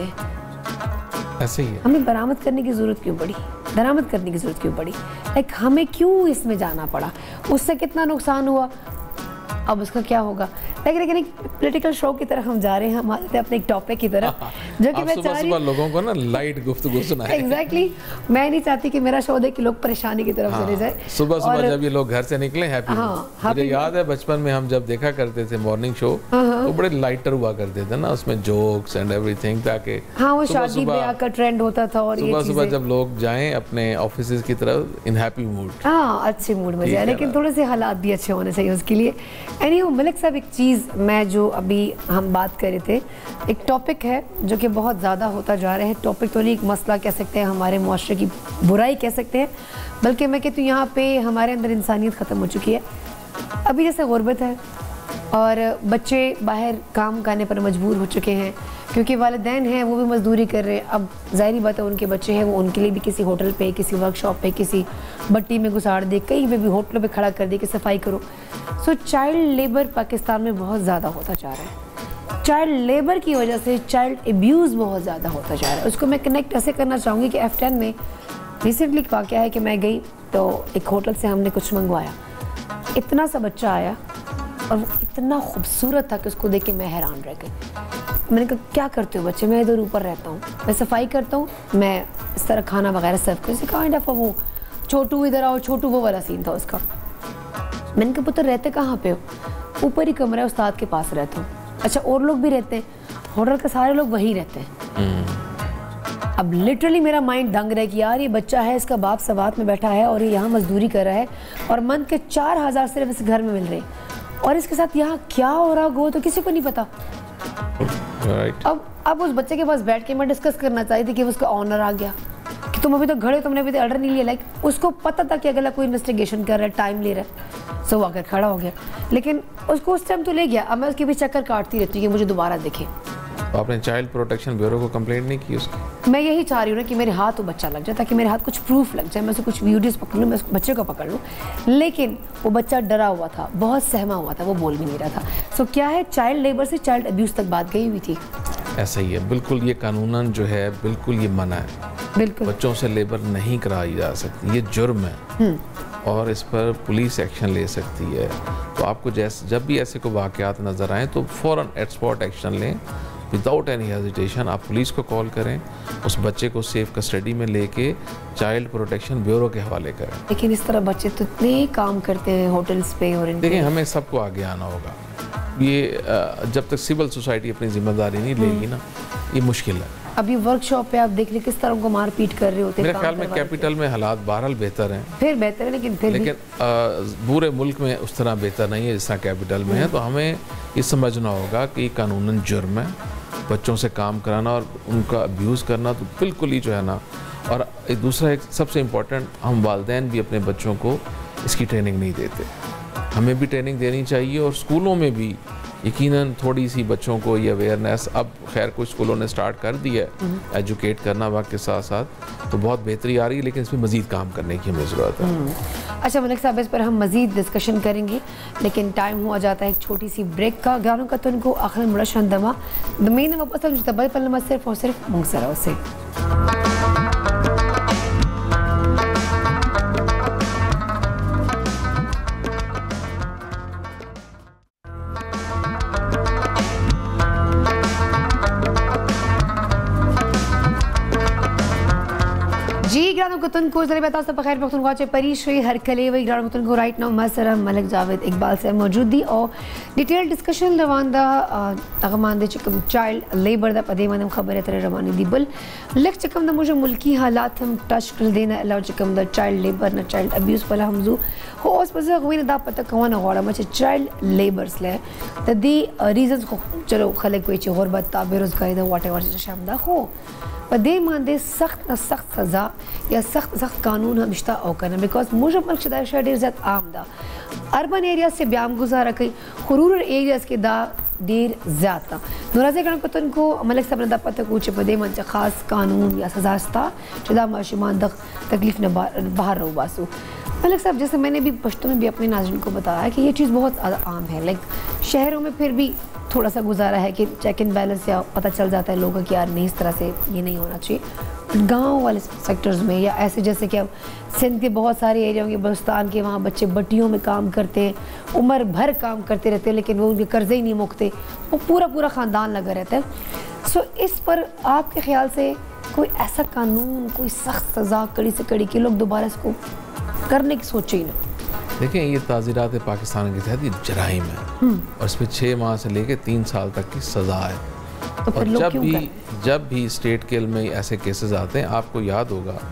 Speaker 1: हैं।
Speaker 3: ऐसे ही है।
Speaker 1: हमें बरामद करने की ज़रूरत क्यों पड़ी? दरामद करने की ज़रूरत क्यों पड़ी? लाइक हमें क्यों इसमें जाना पड़ा? उससे कितना नुकसान हुआ, अब उसका क्या होगा? लेकिन लेकिन एक पॉलिटिकल शो की तरफ हम जा रहे हैं, हमारे अपने एक टॉपिक की तरफ, जो कि मैं चाह रही हूँ
Speaker 3: लोगों को ना लाइट गुफ्तगू सुनाए।
Speaker 1: एग्जैक्टली, मैं नहीं चाहती कि मेरा शो देख के लोग परेशानी की तरफ
Speaker 3: हाँ,
Speaker 1: चले जाए।
Speaker 3: सुबह सुबह जब ये लोग घर से निकले हैप्पी।
Speaker 1: हाँ,
Speaker 3: मुझे याद है बचपन में हम जब देखा करते थे मॉर्निंग शो, तो बड़े लाइटर हुआ करते थे ना, उसमें जोक्स एंड एवरीथिंग, ताकि
Speaker 1: हाँ वो शादी ब्याह का ट्रेंड होता था। और
Speaker 3: सुबह सुबह जब लोग जाएं अपने ऑफिस की तरफ इन हैप्पी मूड,
Speaker 1: हाँ अच्छे मूड में जाए, लेकिन थोड़े से हालात भी अच्छे होने चाहिए उसके लिए। एनी हो मलिक साहब, एक चीज़ मैं जो अभी हम बात कर रहे थे, एक टॉपिक है जो कि बहुत ज़्यादा होता जा रहा है। टॉपिक तो नहीं, एक मसला कह सकते हैं, हमारे मुआशरे की बुराई कह सकते हैं, बल्कि मैं कहती हूँ यहाँ पे हमारे अंदर इंसानियत ख़त्म हो चुकी है। अभी जैसे गुर्बत है और बच्चे बाहर काम करने पर मजबूर हो चुके हैं क्योंकि वालिदैन हैं वो भी मजदूरी कर रहे हैं। अब ज़ाहिरी बात है उनके बच्चे हैं, वो उनके लिए भी किसी होटल पे, किसी वर्कशॉप पे, किसी भट्टी में घुसाड़ दे, कहीं पे भी होटलों पे खड़ा कर दे कि सफाई करो। सो चाइल्ड लेबर पाकिस्तान में बहुत ज़्यादा होता जा रहा है। चाइल्ड लेबर की वजह से चाइल्ड एब्यूज़ बहुत ज़्यादा होता जा रहा है। उसको मैं कनेक्ट ऐसे करना चाहूँगी कि एफ टेन में रिसेंटली एक वाक़या है कि मैं गई तो एक होटल से हमने कुछ मंगवाया, इतना सा बच्चा आया और वो इतना खूबसूरत था कि उसको देख के मैं हैरान रह गई। मैंने कहा क्या करते हो बच्चे? मैं इधर ऊपर रहता हूँ, मैं सफाई करता हूँ, मैं इस तरह खाना वगैरह सर्व करती हूँ। काइंड ऑफ वो छोटू इधर आओ, छोटू वो वाला सीन था उसका। मैंने कहा पुत्र रहते कहाँ पे हो? ऊपर ही कमरा है, उस्ताद के पास रहता हूँ। अच्छा और लोग भी रहते हैं? होटल के सारे लोग वहीं रहते हैं। अब लिटरली मेरा माइंड दंग रहा है कि यार ये बच्चा है, इसका बाप सवात में बैठा है और ये यहाँ मजदूरी कर रहा है और मंथ के चार हज़ार सिर्फ इस घर में मिल रहे हैं और इसके साथ यहाँ क्या हो रहा हो तो किसी को नहीं पता। right. अब अब उस बच्चे के पास बैठ के मैं डिस्कस करना चाहती थी कि उसका ऑनर आ गया कि तुम अभी तो खड़े, तुमने अभी तो ऑर्डर नहीं लिया। लाइक उसको पता था कि अगला कोई इन्वेस्टिगेशन कर रहा है, टाइम ले रहा है, सो वो आकर खड़ा हो गया, लेकिन उसको उस टाइम तो ले गया। अब मैं उसके भी चक्कर काटती रहती हूँ कि मुझे दोबारा देखे।
Speaker 3: तो आपने चाइल्ड प्रोटेक्शन ब्यूरो को कंप्लेंट नहीं की उसकी?
Speaker 1: मैं यही चाह रही हूँ ना कि मेरे हाथ तो बच्चा लग जाए, ताकि मेरे हाथ कुछ प्रूफ लग जाए, मैं उसे कुछ वीडियोस पकड़ लूँ, मैं उस बच्चे को पकड़ लूँ। लेकिन वो बच्चा डरा हुआ था, बहुत सहमा हुआ था, वो बोल भी नहीं रहा था। सो क्या है, चाइल्ड लेबर से चाइल्ड अब्यूज़ तक बात गई हुई थी।
Speaker 3: ऐसा ही है, बिल्कुल ये कानूनन जो है बिल्कुल ये मना है।
Speaker 1: बिल्कुल
Speaker 3: बच्चों से लेबर नहीं कराई जा सकती, ये जुर्म है और इस पर पुलिस एक्शन ले सकती है। तो आपको जैसे जब भी ऐसे को वाक़यात नज़र आएँ तो फ़ौरन एट स्पॉट एक्शन लें, विदाउट एनी हेजिटेशन। आप पुलिस को कॉल करें, उस बच्चे को सेफ कस्टडी में लेके चाइल्ड प्रोटेक्शन ब्यूरो के हवाले करें।
Speaker 1: लेकिन इस तरह बच्चे तो इतने काम करते हैं होटल्स पे और
Speaker 3: देखिए हमें सबको आगे आना होगा। ये जब तक सिविल सोसाइटी अपनी जिम्मेदारी नहीं लेगी ना, ये मुश्किल है।
Speaker 1: अभी वर्कशॉप पे आप देख रहे किस तरह को मार पीट कर रहे होते हैं।
Speaker 3: मेरे ख्याल में कैपिटल में हालात बहरहाल बेहतर हैं,
Speaker 1: फिर बेहतर है, लेकिन फिर
Speaker 3: लेकिन पूरे मुल्क में उस तरह बेहतर नहीं है जिस तरह कैपिटल में है। तो हमें ये समझना होगा कि कानूनन जुर्म है बच्चों से काम कराना और उनका अब्यूज़ करना, तो बिल्कुल ही जो है ना। और एक दूसरा एक सबसे इम्पोर्टेंट, हम वालिदैन भी अपने बच्चों को इसकी ट्रेनिंग नहीं देते। हमें भी ट्रेनिंग देनी चाहिए और स्कूलों में भी यकीनन थोड़ी सी बच्चों को ये अवेयरनेस, अब खैर कुछ स्कूलों ने स्टार्ट कर दिया है एजुकेट करना वक्त के साथ साथ, तो बहुत बेहतरी आ रही है, लेकिन इसमें मज़ीद काम करने की हमें ज़रूरत है।
Speaker 1: अच्छा मलिक साहब, इस पर हम मज़ीद डिस्कशन करेंगे, लेकिन टाइम हुआ जाता है एक छोटी सी ब्रेक का। गानों का तो इनको आखिर मुड़शंदमा दमीन वापस मुस्तबल पलमा सिर्फ और सिर्फ मुंगसरा से। जी ग्रानो कुतन को जरा बता सब बखैर पख्तूनख्वा चे परीश हुई हर कले वही ग्रानो कुतन को राइट नाउ मसर मलिक जावेद इकबाल से मौजूद दी और डिटेल डिस्कशन रवानदा अगमानदे चिकम चाइल्ड लेबर दा पदे मनम खबर है तरह रवानी दी बल लग चिकम दा मुझे मुल्की हालात हम टच कर देना अलाउ चिकम दा चाइल्ड लेबर ना चाइल्ड अब्यूज़ पला हमजू हो उस पर गवीन दा पता कवाना गौड़ा मचे चाइल्ड लेबर्स ले द दी रीजंस को चलो खलक कोई ची गुरबत बेरोजगारी दा व्हाटएवर से शामदा हो पदे मानदे सख्त न सख्त सज़ा या सख्त सख्त कानून हमिश्ता औकना, बिकॉज मुझे मल्क शदाय शेर ज़्यादा आम दा अर्बन एरिया से ब्याम गुजारा कई रूरल एरियाज़ के दा देर ज़्यादा नराजे गण पतन को मलिक साहब ने दा पता कुछ पदे मन ख़ास कानून या सज़ास्ता जुदा माशुमान दख तकलीफ न बाहर रहो बासु। मलिक साहब जैसे मैंने भी पश्तो में भी अपने नाज़रीन को बताया कि ये चीज़ बहुत आम है, लाइक शहरों में फिर भी थोड़ा सा गुजारा है कि चेक इन बैलेंस या पता चल जाता है लोगों की यार नहीं इस तरह से ये नहीं होना चाहिए। गांव वाले सेक्टर्स में या ऐसे जैसे कि अब सिंध के बहुत सारे एरिया होंगे, बलुस्तान के, वहाँ बच्चे भट्टियों में काम करते हैं, उम्र भर काम करते रहते हैं, लेकिन वो उनके कर्जे ही नहीं मुकते, वो पूरा पूरा ख़ानदान लगा रहता है। सो इस पर आपके ख्याल से कोई ऐसा कानून, कोई सख्त सज़ा कड़ी से कड़ी कि लोग दोबारा इसको करने की सोचे ही ना?
Speaker 3: देखें ये ताज़ीरात पाकिस्तान के तहत ये जराइम है और इस पर छः माह से लेकर तीन साल तक की सज़ा है।
Speaker 1: तो
Speaker 3: और जब भी जब भी स्टेट केल में ऐसे केसेस आते हैं, आपको याद होगा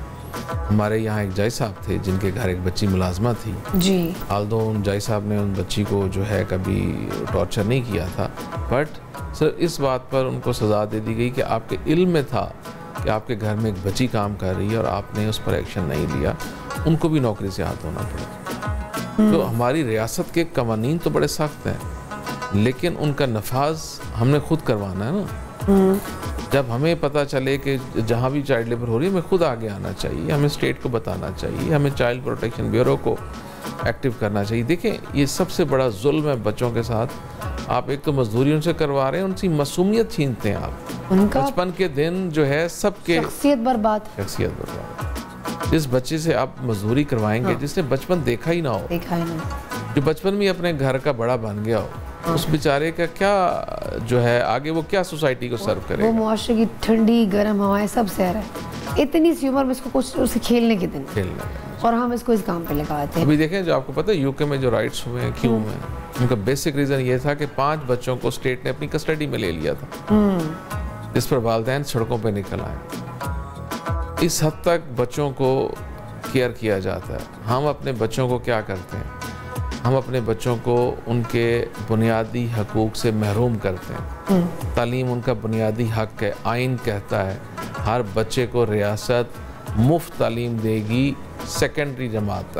Speaker 3: हमारे यहाँ एक जय साहब थे जिनके घर एक बच्ची मुलाजमा थी
Speaker 1: जी।
Speaker 3: आल्दो उन जय साहब ने उन बच्ची को जो है कभी टॉर्चर नहीं किया था, बट सर इस बात पर उनको सज़ा दे दी गई कि आपके इल्म में था कि आपके घर में एक बच्ची काम कर रही है और आपने उस पर एक्शन नहीं लिया, उनको भी नौकरी से हाथ धोना पड़ा। तो हमारी रियासत के कवानीन तो बड़े सख्त हैं, लेकिन उनका नफाज हमने खुद करवाना है ना। जब हमें पता चले कि जहाँ भी चाइल्ड लेबर हो रही है, हमें खुद आगे आना चाहिए, हमें स्टेट को बताना चाहिए, हमें चाइल्ड प्रोटेक्शन ब्यूरो को एक्टिव करना चाहिए। देखें, ये सबसे बड़ा जुल्म है बच्चों के साथ। आप एक तो मजदूरी उनसे करवा रहे हैं, उनकी मासूमियत छीनते हैं आप।
Speaker 1: उनका
Speaker 3: बचपन के दिन जो है सबके
Speaker 1: शख्सियत बर्बाद
Speaker 3: शख्सियत बर्बाद। जिस बच्चे से आप मजदूरी करवाएंगे, हाँ। जिसने बचपन देखा ही ना हो,
Speaker 1: देखा ही नहीं,
Speaker 3: जो बचपन में अपने घर का बड़ा बन गया हो, हाँ। उस बेचारे का क्या जो है आगे वो क्या सोसाइटी को सर्व करेगा?
Speaker 1: वो मुआशरे की ठंडी गर्म हवाएं सब सह रहा है। इतनी सी उम्र में इसको कुछ उसे खेलने के दिन
Speaker 3: खेलने
Speaker 1: और हम इसको इस काम पे लगाते हैं।
Speaker 3: अभी देखें, जो आपको पता है यूके में जो राइट्स हुए हैं, क्यों हुए हैं? उनका बेसिक रीज़न ये था कि पांच बच्चों को स्टेट ने अपनी कस्टडी में ले लिया था, जिस पर वालिदैन सड़कों पे निकल आए। इस हद तक बच्चों को केयर किया जाता है। हम अपने बच्चों को क्या करते हैं? हम अपने बच्चों को उनके बुनियादी हकूक़ से महरूम करते हैं। तालीम उनका बुनियादी हक है। आइन कहता है हर बच्चे को रियासत मुफ्त तालीम देगी सेकेंडरी जमात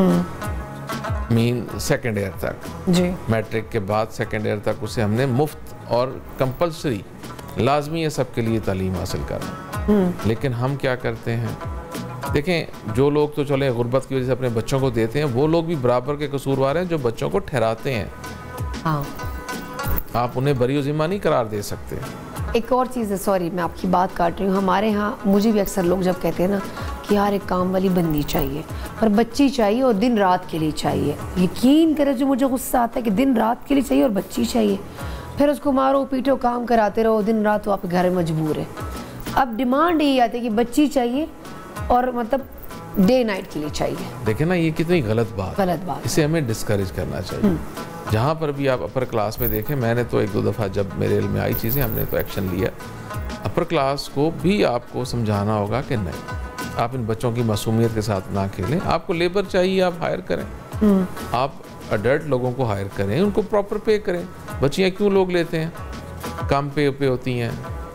Speaker 3: तक, मीन सेकेंड ईयर तक
Speaker 1: जी।
Speaker 3: मैट्रिक के बाद सेकेंड ईयर तक उसे हमने मुफ्त और कंपलसरी लाजमी है सबके लिए तालीम हासिल करना। लेकिन हम क्या करते हैं? देखें, जो लोग तो चले गुर्बत की वजह से अपने बच्चों को देते हैं, वो लोग भी बराबर के कसूरवार हैं जो बच्चों को ठहराते हैं।
Speaker 1: हाँ।
Speaker 3: आप उन्हें बरी ज़िम्मा नहीं करार दे सकते।
Speaker 1: एक और चीज़ है, सॉरी मैं आपकी बात काट रही हूँ, हमारे यहाँ मुझे भी अक्सर लोग जब कहते हैं ना कि यार एक काम वाली बननी चाहिए, पर बच्ची चाहिए और दिन रात के लिए चाहिए। यकीन करें, जो मुझे गुस्सा आता है कि दिन रात के लिए चाहिए और बच्ची चाहिए, फिर उसको मारो पीटो काम कराते रहो दिन रात, तो आपके घर में मजबूर है। अब डिमांड यही आती है कि बच्ची चाहिए और मतलब डे नाइट के लिए चाहिए।
Speaker 3: देखें ना, ये कितनी गलत बात
Speaker 1: गलत बात
Speaker 3: इसे हमें डिस्करेज करना चाहिए। जहाँ पर भी आप अपर क्लास में देखें, मैंने तो एक दो दफ़ा जब मेरे इल्म में आई चीज़ें, हमने तो एक्शन लिया। अपर क्लास को भी आपको समझाना होगा कि नहीं, आप इन बच्चों की मासूमियत के साथ ना खेलें। आपको लेबर चाहिए, आप हायर करें, आप अडल्ट लोगों को हायर करें, उनको प्रॉपर पे करें। बच्चियाँ क्यों लोग लेते हैं? कम पे पे होती हैं,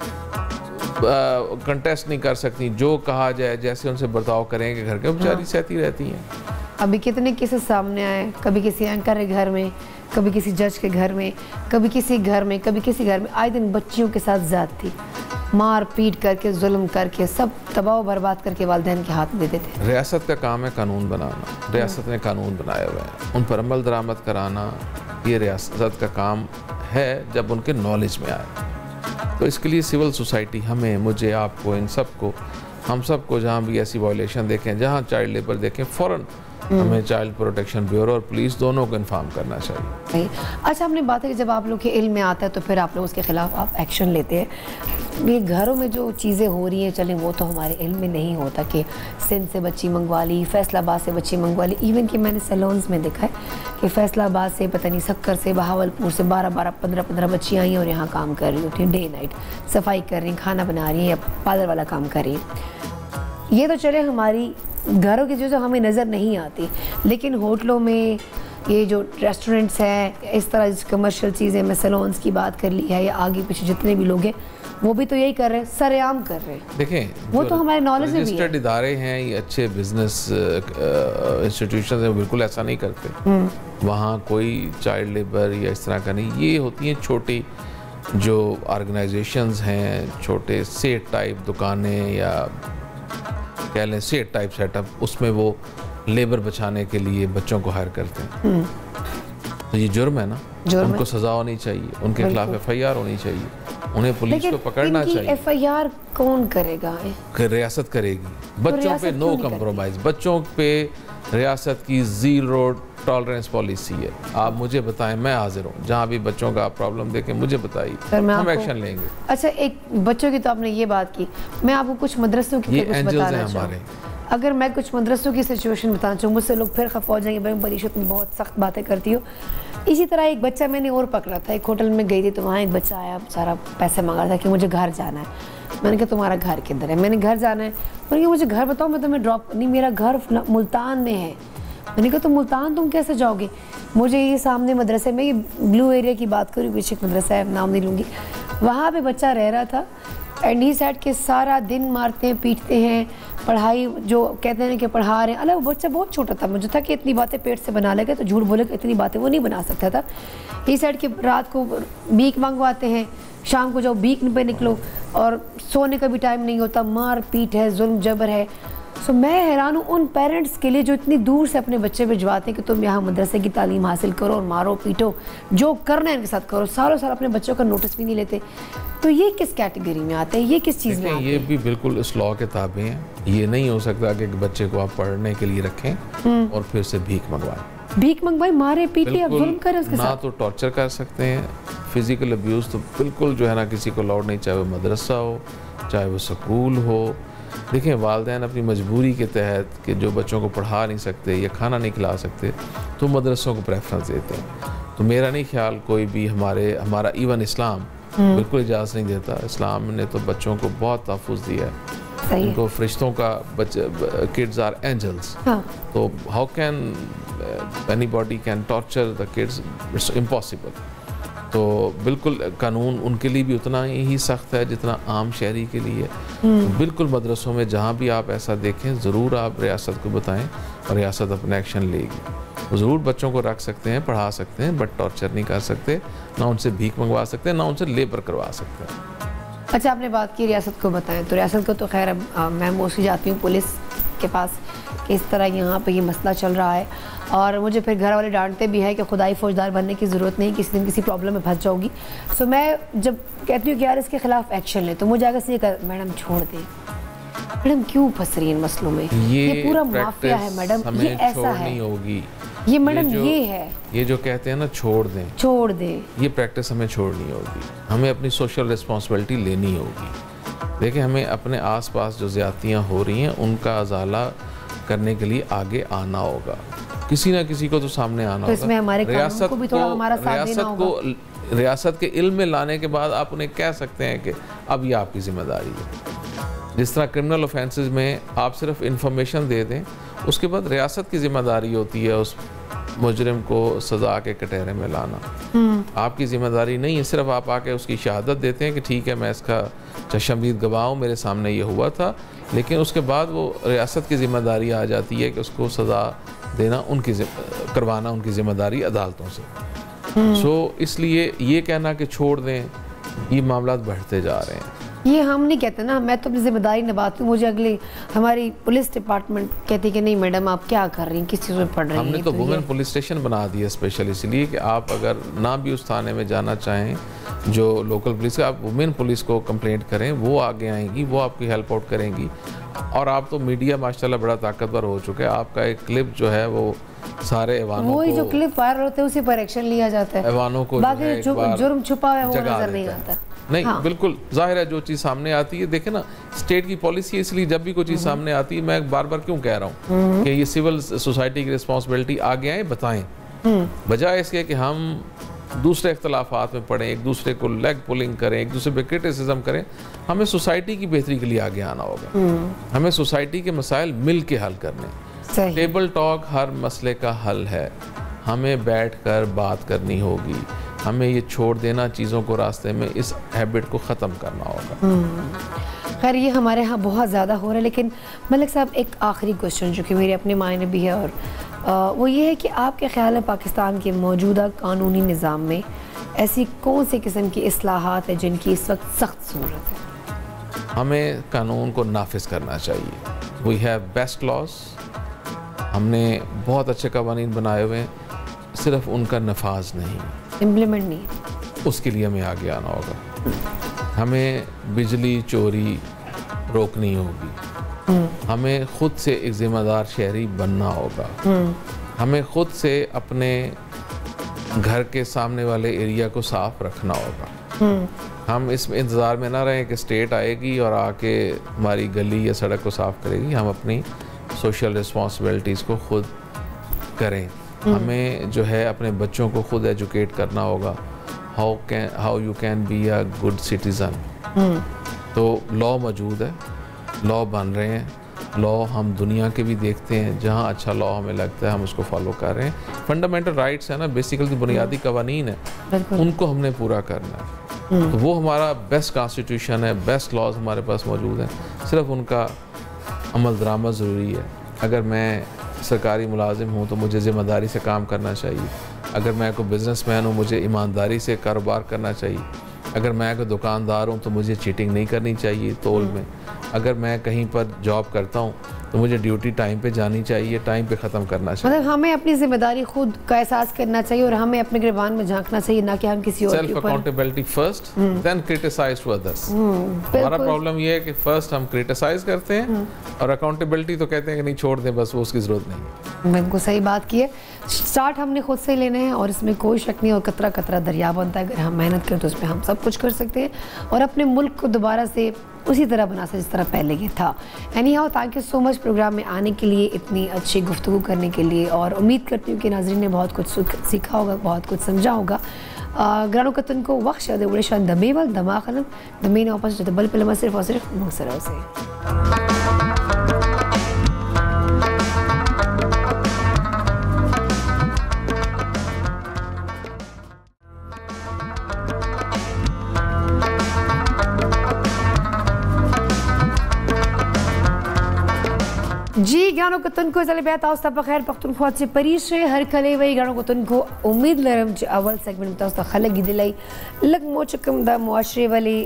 Speaker 3: कंटेस्ट नहीं कर सकती, जो कहा जाए जैसे उनसे बर्ताव करेंगे घर के, बेचारी सहती रहती हैं।
Speaker 1: अभी कितने केसेस सामने आए, कभी किसी एंकर के घर में, कभी किसी जज के घर में, कभी किसी घर में, कभी किसी घर में, आए दिन बच्चियों के साथ ज्यादती, मार पीट करके, जुल्म करके, सब तबाह बर्बाद करके वालिदैन के हाथ दे देते हैं।
Speaker 3: रियासत का काम है कानून बनाना। रियासत ने कानून बनाया हुआ है, उन पर अमल दरामद कराना ये रियासत का काम है जब उनके नॉलेज में आए। तो इसके लिए सिविल सोसाइटी, हमें, मुझे, आपको, इन सबको, हम सबको जहाँ भी ऐसी वायलेशन देखें, जहाँ चाइल्ड लेबर देखें, फ़ौरन हमें चाइल्ड प्रोटेक्शन ब्यूरो और पुलिस दोनों को इन्फॉर्म करना चाहिए।
Speaker 1: अच्छा, हमने बात है कि जब आप लोग के इल्म में आता है तो फिर आप लोग उसके खिलाफ आप एक्शन लेते हैं। ये घरों में जो चीज़ें हो रही हैं, चलें वो तो हमारे इल्म में नहीं होता कि सिंध से बच्ची मंगवा ली, फैसलाबाद से बच्ची मंगवा ली। इवन कि मैंने सैलून्स में देखा है कि फैसलाबाद से, पता नहीं सक्कर से, बहावलपुर से बारह बारह पंद्रह पंद्रह बच्चियाँ आई और यहाँ काम कर रही होती हैं, डे नाइट सफाई कर रही हैं, खाना बना रही हैं या पार्लर वाला काम कर रही हैं। ये तो चले हमारी घरों की जो हमें नज़र नहीं आती, लेकिन होटलों में, ये जो रेस्टोरेंट्स हैं, इस तरह कमर्शियल चीज़ें, मैं सैलून्स की बात कर ली है, या आगे पीछे जितने भी लोग हैं वो भी तो यही कर रहे हैं, सरेआम कर रहे हैं।
Speaker 3: देखें,
Speaker 1: वो तो हमारे नॉलेज में भी है।
Speaker 3: रजिस्टर्ड इदारे हैं, ये अच्छे बिजनेस इंस्टीट्यूशन हैं, बिल्कुल ऐसा नहीं करते। वहाँ कोई चाइल्ड लेबर या इस तरह का नहीं। ये होती हैं छोटी जो ऑर्गेनाइजेशंस हैं, छोटे सेट टाइप दुकानें या कह लें सेट टाइप सेटअप, उसमें वो लेबर बचाने के लिए बच्चों को हायर करते हैं। तो ये जुर्म है ना, उनको सजा होनी चाहिए, उनके खिलाफ एफ आई आर होनी चाहिए, उन्हें पुलिस को पकड़ना चाहिए।
Speaker 1: एफ आई आर कौन करेगा?
Speaker 3: रियासत करेगी। बच्चों पे नो कंप्रोमाइज, बच्चों पे रियासत की जीरो टॉलरेंस पॉलिसी है। आप मुझे बताएं, मैं हाजिर हूँ, जहाँ भी बच्चों का आप प्रॉब्लम देखें मुझे बताइए, हम एक्शन लेंगे।
Speaker 1: अच्छा, एक बच्चों की तो आपने ये बात की, मैं आपको कुछ मदरसों की कुछ बताना चाहूँ। अगर मैं कुछ मदरसों की सिचुएशन बताना चाहूँ, मुझसे लोग फिर खफा हो जाएंगे, मैं परीक्षा बहुत सख्त बातें करती हूँ। इसी तरह एक बच्चा मैंने और पकड़ा था, एक होटल में गई थी तो वहाँ एक बच्चा आया, सारा पैसे मांगा था कि मुझे घर जाना है। मैंने कहा तुम्हारा घर किधर है? मैंने घर जाना है। मैंने कहा मुझे घर बताओ, मैं तुम्हें ड्रॉप, नहीं मेरा घर मुल्तान में है। मैंने कहा तो मुल्तान तुम कैसे जाओगे? मुझे ये सामने मदरसे में, ये ब्लू एरिया की बात करूँ, पीछे एक मदरसा है, नाम नहीं लूँगी, वहाँ पे बच्चा रह रहा था। एंड ही सेड के सारा दिन मारते हैं पीटते हैं, पढ़ाई जो कहते हैं कि पढ़ा रहे हैं, अलग बच्चा बहुत छोटा था, मुझे था कि इतनी बातें पेट से बना लेगा तो झूठ बोलेगा, इतनी बातें वो नहीं बना सकता था। ही सेड के रात को भीख मंगवाते हैं, शाम को जाओ भीख पे निकलो, और सोने का भी टाइम नहीं होता, मार पीट है, जुल्म जबर है। सो मैं हैरान हूँ उन पेरेंट्स के लिए जो इतनी दूर से अपने बच्चे भिजवाते हैं कि तुम यहाँ मदरसे की तालीम हासिल करो और मारो पीटो, जो करना है इनके साथ करो, सालों साल अपने बच्चों का नोटिस भी नहीं लेते। तो ये किस कैटेगरी में आते हैं, ये किस चीज़ में आते हैं?
Speaker 3: ये भी बिल्कुल इस लॉ के ताबे हैं। ये नहीं हो सकता कि बच्चे को आप पढ़ने के लिए रखें और फिर से भीख मंगवाएं।
Speaker 1: भीख मंगवाए, मारे पीटे, अब जुल्म करें उसके
Speaker 3: ना
Speaker 1: साथ।
Speaker 3: तो टॉर्चर कर सकते हैं, फिजिकल अब्यूज़ तो बिल्कुल जो है ना किसी को अलाउड नहीं, चाहे वो मदरसा हो चाहे वो स्कूल हो। देखें, वालिदैन अपनी मजबूरी के तहत कि जो बच्चों को पढ़ा नहीं सकते या खाना नहीं खिला सकते तो मदरसों को प्रेफरेंस देते हैं। तो मेरा नहीं ख्याल कोई भी हमारे हमारा इवन इस्लाम बिल्कुल इजाज़त नहीं देता। इस्लाम ने तो बच्चों को बहुत तहफ़्फ़ुज़ दिया है, इनको फरिश्तों का बच्चे, किड्स आर एंजल्स। तो how can anybody can torture the kids? It's impossible. तो बिल्कुल कानून उनके लिए भी उतना ही सख्त है जितना आम शहरी के लिए। तो बिल्कुल मदरसों में जहाँ भी आप ऐसा देखें ज़रूर आप रियासत को बताएं और रियासत अपना एक्शन लेगी। ज़रूर बच्चों को रख सकते हैं, पढ़ा सकते हैं, बट टॉर्चर नहीं कर सकते, ना उनसे भीख मंगवा सकते हैं, ना उनसे लेबर करवा सकते हैं।
Speaker 1: अच्छा, आपने बात की रियासत को बताएं, तो रियासत को तो खैर मैं मोस्टली जाती हूँ पुलिस के पास कि इस तरह यहाँ पे ये मसला चल रहा है, और मुझे फिर घर वाले डांटते भी है कि खुदाई फौजदार बनने की ज़रूरत नहीं, किसी दिन किसी प्रॉब्लम में फंस जाओगी। सो मैं जब कहती हूँ कि यार इसके खिलाफ एक्शन ले, तो मुझे आगे से ये कर, मैडम छोड़ दें, मैडम क्यों फंस रही है इन मसलों में, ये, ये पूरा माफिया है मैडम, ये ऐसा है,
Speaker 3: होगी
Speaker 1: ये मैडम ये, ये है,
Speaker 3: ये जो कहते हैं ना छोड़ दें,
Speaker 1: छोड़ दें,
Speaker 3: ये प्रैक्टिस हमें छोड़नी होगी। हमें अपनी सोशल रिस्पॉन्सिबिलिटी लेनी होगी। देखिए, हमें अपने आसपास जो ज़्यादतियाँ हो रही हैं उनका अजाला करने के लिए आगे आना होगा, किसी ना किसी को तो सामने आना
Speaker 1: तो
Speaker 3: होगा।
Speaker 1: इसमें हमारे कानून को भी थोड़ा हमारा साथ देना होगा।
Speaker 3: को रियासत के इल्म में लाने के बाद आप उन्हें कह सकते हैं कि अब ये आपकी जिम्मेदारी है। जिस तरह क्रिमिनल ऑफेंसेस में आप सिर्फ इंफॉर्मेशन दे दें, उसके बाद रियासत की जिम्मेदारी होती है उस मुजरिम को सज़ा के कटहरे में लाना। आपकी जिम्मेदारी नहीं है, सिर्फ आप आके उसकी शहादत देते हैं कि ठीक है मैं इसका चश्मदीद गवाह हूँ, मेरे सामने ये हुआ था, लेकिन उसके बाद वो रियासत की जिम्मेदारी आ जाती है कि उसको सज़ा देना, उनकी करवाना उनकी जिम्मेदारी अदालतों से। सो so, इसलिए ये कहना कि छोड़ दें, ये मामला बढ़ते जा रहे हैं।
Speaker 1: ये हम नहीं कहते ना, मैं तो अपनी जिम्मेदारी निभाती हूँ। मुझे अगली हमारी पुलिस डिपार्टमेंट कहती है कि नहीं मैडम आप क्या कर रही हैं, किस चीज़ में पढ़ रही हैं।
Speaker 3: हमने तो वुमेन पुलिस स्टेशन बना दिया स्पेशल, इसलिए कि आप अगर ना भी उस थाने में जाना चाहें जो लोकल पुलिस का, आप वुमेन पुलिस को कंप्लेंट करें, वो आगे आएंगी, वो आपकी हेल्प आउट करेंगी। और आप तो मीडिया माशाल्लाह बड़ा ताकतवर हो चुका है, आपका एक क्लिप जो है वो सारे ऐवानों
Speaker 1: वही
Speaker 3: को,
Speaker 1: जो क्लिप वायरल होते हैं उसी पर एक्शन लिया जाता है,
Speaker 3: ऐवानों को
Speaker 1: बाकी जुर्म छुपा हुआ है वो नजर नहीं आता।
Speaker 3: नहीं हाँ। बिल्कुल जाहिर है जो चीज़ सामने आती है, देखे ना स्टेट की पॉलिसी है, इसलिए जब भी कोई चीज़ सामने आती है, मैं बार बार क्यों कह रहा हूँ कि ये सिविल सोसाइटी की रिस्पॉन्सिबिलिटी आगे आए बताएं, बजाय इसके कि हम दूसरे इख्तलाफात में पड़ें, एक दूसरे को लेग पुलिंग करें, एक दूसरे पे क्रिटिसिज्म करें। हमें सोसाइटी की बेहतरी के लिए आगे आना होगा, हमें सोसाइटी के मसाइल मिल के हल करने। टेबल टॉक हर मसले का हल है, हमें बैठकर बात करनी होगी, हमें ये छोड़ देना चीज़ों को रास्ते में, इस हैबिट को ख़त्म करना होगा।
Speaker 1: खैर ये हमारे यहाँ बहुत ज़्यादा हो रहा है, लेकिन मलिक साहब एक आखिरी क्वेश्चन जो कि मेरे अपने मायने भी है, और आ, वो ये है कि आपके ख्याल में पाकिस्तान के मौजूदा कानूनी निज़ाम में ऐसी कौन सी किस्म की इस्लाहात है जिनकी इस वक्त सख्त ज़रूरत है?
Speaker 3: हमें कानून को नाफिज करना चाहिए। वी हैव बेस्ट लॉज, हमने बहुत अच्छे कवानीन बनाए हुए हैं, सिर्फ उनका नफाज नहीं,
Speaker 1: इम्प्लीमेंट नहीं,
Speaker 3: उसके लिए हमें आगे आना होगा। हमें बिजली चोरी रोकनी होगी, हमें खुद से एक जिम्मेदार शहरी बनना होगा, हमें खुद से अपने घर के सामने वाले एरिया को साफ रखना होगा। हम इस इंतज़ार में ना रहें कि स्टेट आएगी और आके हमारी गली या सड़क को साफ करेगी। हम अपनी सोशल रिस्पॉन्सिबिलिटीज़ को खुद करें। हमें जो है अपने बच्चों को खुद एजुकेट करना होगा, how can how you can be a good citizen. तो लॉ मौजूद है, लॉ बन रहे हैं, लॉ हम दुनिया के भी देखते हैं, जहाँ अच्छा लॉ हमें लगता है हम उसको फॉलो कर रहे हैं। फंडामेंटल राइट्स है ना, बेसिकली बुनियादी कवानीन है, उनको हमने पूरा करना है। तो वो हमारा बेस्ट कॉन्स्टिट्यूशन है, बेस्ट लॉज हमारे पास मौजूद हैं, सिर्फ उनका अमल दरामद ज़रूरी है। अगर मैं सरकारी मुलाजिम हूँ तो मुझे ज़िम्मेदारी से काम करना चाहिए। अगर मैं कोई बिज़नेसमैन हूँ मुझे ईमानदारी से कारोबार करना चाहिए। अगर मैं कोई दुकानदार हूँ तो मुझे चीटिंग नहीं करनी चाहिए तोल में। अगर मैं कहीं पर जॉब करता हूँ तो मुझे ड्यूटी टाइम पे जानी चाहिए, टाइम पे ख़त्म करना चाहिए।
Speaker 1: मतलब हमें अपनी जिम्मेदारी खुद का एहसास करना चाहिए और हमें अपने गिरबान में झांकना चाहिए, ना कि हम किसी और के ऊपर।
Speaker 3: Self accountability first, then criticise to others. हमारा प्रॉब्लम ये है कि फर्स्ट हम क्रिटिसाइज करते हैं और अकाउंटेबिलिटी तो कहते हैं कि नहीं छोड़ दें, बस वो उसकी ज़रूरत नहीं।
Speaker 1: बिल्कुल सही बात की है। स्टार्ट हमने खुद से लेने हैं और इसमें कोई शक नहीं, और कतरा कतरा दरिया बनता है। अगर हम मेहनत करें तो उसमें हम सब कुछ कर सकते हैं और अपने मुल्क को दोबारा से उसी तरह बना सकते जिस तरह पहले ये था। Anyhow, thank you so much programme में आने के लिए, इतनी अच्छी गुफ्तगू करने के लिए, और उम्मीद करती हूँ कि नाज़रीन ने बहुत कुछ सीखा होगा, बहुत कुछ समझा होगा। ग्रानो कतन को वक्त उड़े शान दमेवल दमाखलम दमेन वापस जो बल पिलमा सिर्फ और सिर्फ मुसरों से। जी गानों कतन को चले बेहता उस्ता बखैर पख्तूनख्वा से परीश हर खले वही गानों कतन को उम्मीद लरम अवल सेगमेंट में उस्ता खलक गिदलाई लग मोचकम दा मुआशरे वाली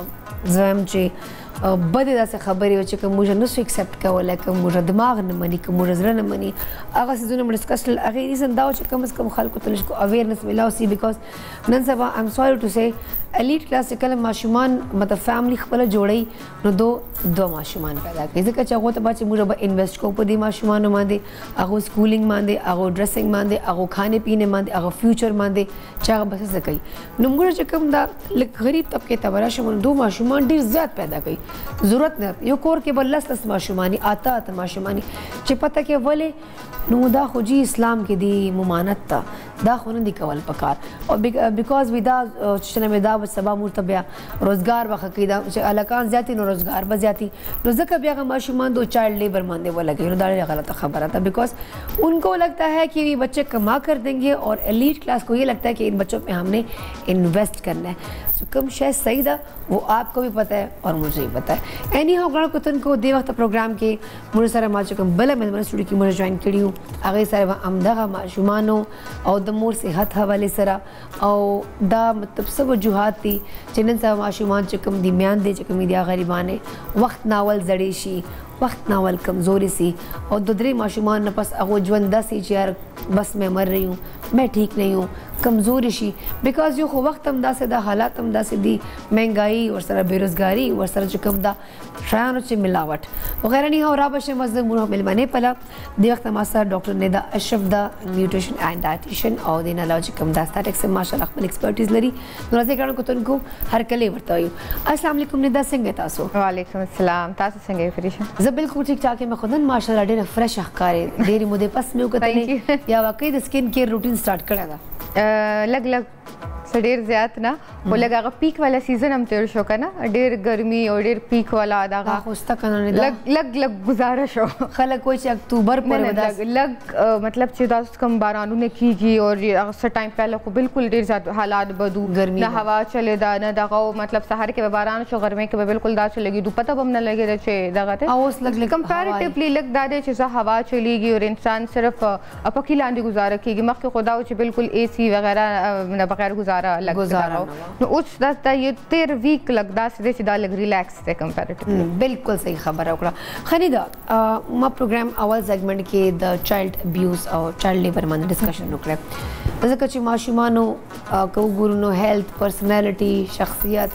Speaker 1: ज़म चे बदे दा से खबरें हो चुके मुझे नस्व एक्सेप्ट का वाला कि मुझे दिमाग न मनी कि मुझे ज़रा न मनी आगा से जो न डिस्कस अगर इस अंदाज़ से कम से कम खाल को तनिश को अवेयरनेस मिला उसी बिकॉज नन सबा I am sorry to say elite class से कल माशुमान मतलब फैमिली खपल जोड़ी न दो दो माशुमान पैदा की जिक्र चाहो तो बात मुझे इन्वेस्ट को पदी माशुमान मांदे आगो स्कूलिंग मांदे आगो ड्रेसिंग मांदे आगो खाने पीने मांदे आगो फ्यूचर मांदे चाह बस से कई नमुना चकम दा गरीब तबके तबरा शुमान दो माशुमान ढेर ज़्यादा पैदा कई ज़रूरत न यो कोर के बल्लस लस माशुमानी आता आता माशुमानी चिपता के वले नुदा खुजी इस्लाम के दी मुमानत ता दा खुन दी कवल पकार और बिकॉज विदा चने में दा सबा मुर्तबिया रोजगार वखीदा अलकान जाती नो रोजगार बस जाती नो जक बिया का माशुमान दो चाइल्ड लेबर मानने वो लगे दाड़े गलत खबर आता बिकॉज उनको लगता है कि ये बच्चे कमा कर देंगे और एलीट क्लास को ये लगता है कि इन बच्चों पे हमने इन्वेस्ट करना है। सो कम शायद सही था वो आपको भी पता है और मुझे भी पता है। एनी हाउ गाँव कुतन को दे वक्त प्रोग्राम के मुझे सारा माचुकम बला मैं स्टूडियो की मुझे ज्वाइन करी हूँ आगे सारे अमदा माशुमानो और दमोर से हथ हवाले सरा और दा मतलब सब वजूहत थी जिन सा माशुमान चकम दी म्यान दे चकम दिया गरीबाने वक्त नावल जड़ेशी वक्त नावल कमज़ोरी सी और दुदरे माशुमान न पस अगो जवंदा सी यार बस मैं मर रही हूँ मैं ठीक नहीं हूँ कमज़ोरी शी बिकॉज यो खो वक्त हमदा से दा हालात हमदा से दी महंगाई और सरा बेरोज़गारी और सरा चुकम दा शायान चे मिलावट वगैरह नहीं हो रहा बशे मज़द मुँह मिलवाने पला दे वक्त हमारा डॉक्टर निदा अशरफ दा न्यूट्रिशन एंड डाइटिशियन और देना लाओ चुकम दा स्टैटिक्स से माशाल्लाह अपनी एक्सपर्टीज़ लरी नराज़े कारण को तुमको हर कले वर्ता हूँ। अस्सलाम वालेकुम निदा सिंह तासो।
Speaker 4: वालेकुम अस्सलाम तासो सिंह फरिशा
Speaker 1: जब बिल्कुल ठीक ठाक है मैं खुदन माशाल्लाह डेरा फ्रेश अखकारे देरी मुझे पस में उकतने या वाकई द स्किन केयर रूटीन स्टार्ट करा था
Speaker 4: लग लग सडेर ज़्यादा ना वो लगा पीक वाला सीजन हम तेर शो का ना डेर गर्मी और डेर पीक वाला आदा का
Speaker 1: खुस्ता करने
Speaker 4: लग लग लग गुजारा शो
Speaker 1: खलक कोई अक्टूबर पर
Speaker 4: लग लग मतलब चिदा कम बारानू ने कीगी और अक्सर टाइम पहले को बिल्कुल डेर ज़्यादा हालात बदू गर्मी ना हवा चले दा ना दगा मतलब सहारे के बारान शो गर्मी के बिल्कुल दा चलेगी दो पता बम ना लगे रचे दगाते
Speaker 1: ओस लग लग
Speaker 4: कंपैरेटिवली लग दादे चीज़ हवा चलेगी और इंसान सिर्फ अपकीला आंधी गुजारा कीगी मख के खुदा बिल्कुल एसी वगैरह बगैर गुजारा गुजारा तो उस दस्ता ये तेर वीक लगदा से सीधा लग रिलैक्स से कंपैरेटिवली
Speaker 1: बिल्कुल सही खबर है ओकरा खरीदा मा प्रोग्राम अवल सेगमेंट के द चाइल्ड अब्यूज और चाइल्ड लेबर मन डिस्कशन ओकरा जैसे कच्ची माशुमानो को गुरुनो हेल्थ पर्सनालिटी शख्सियत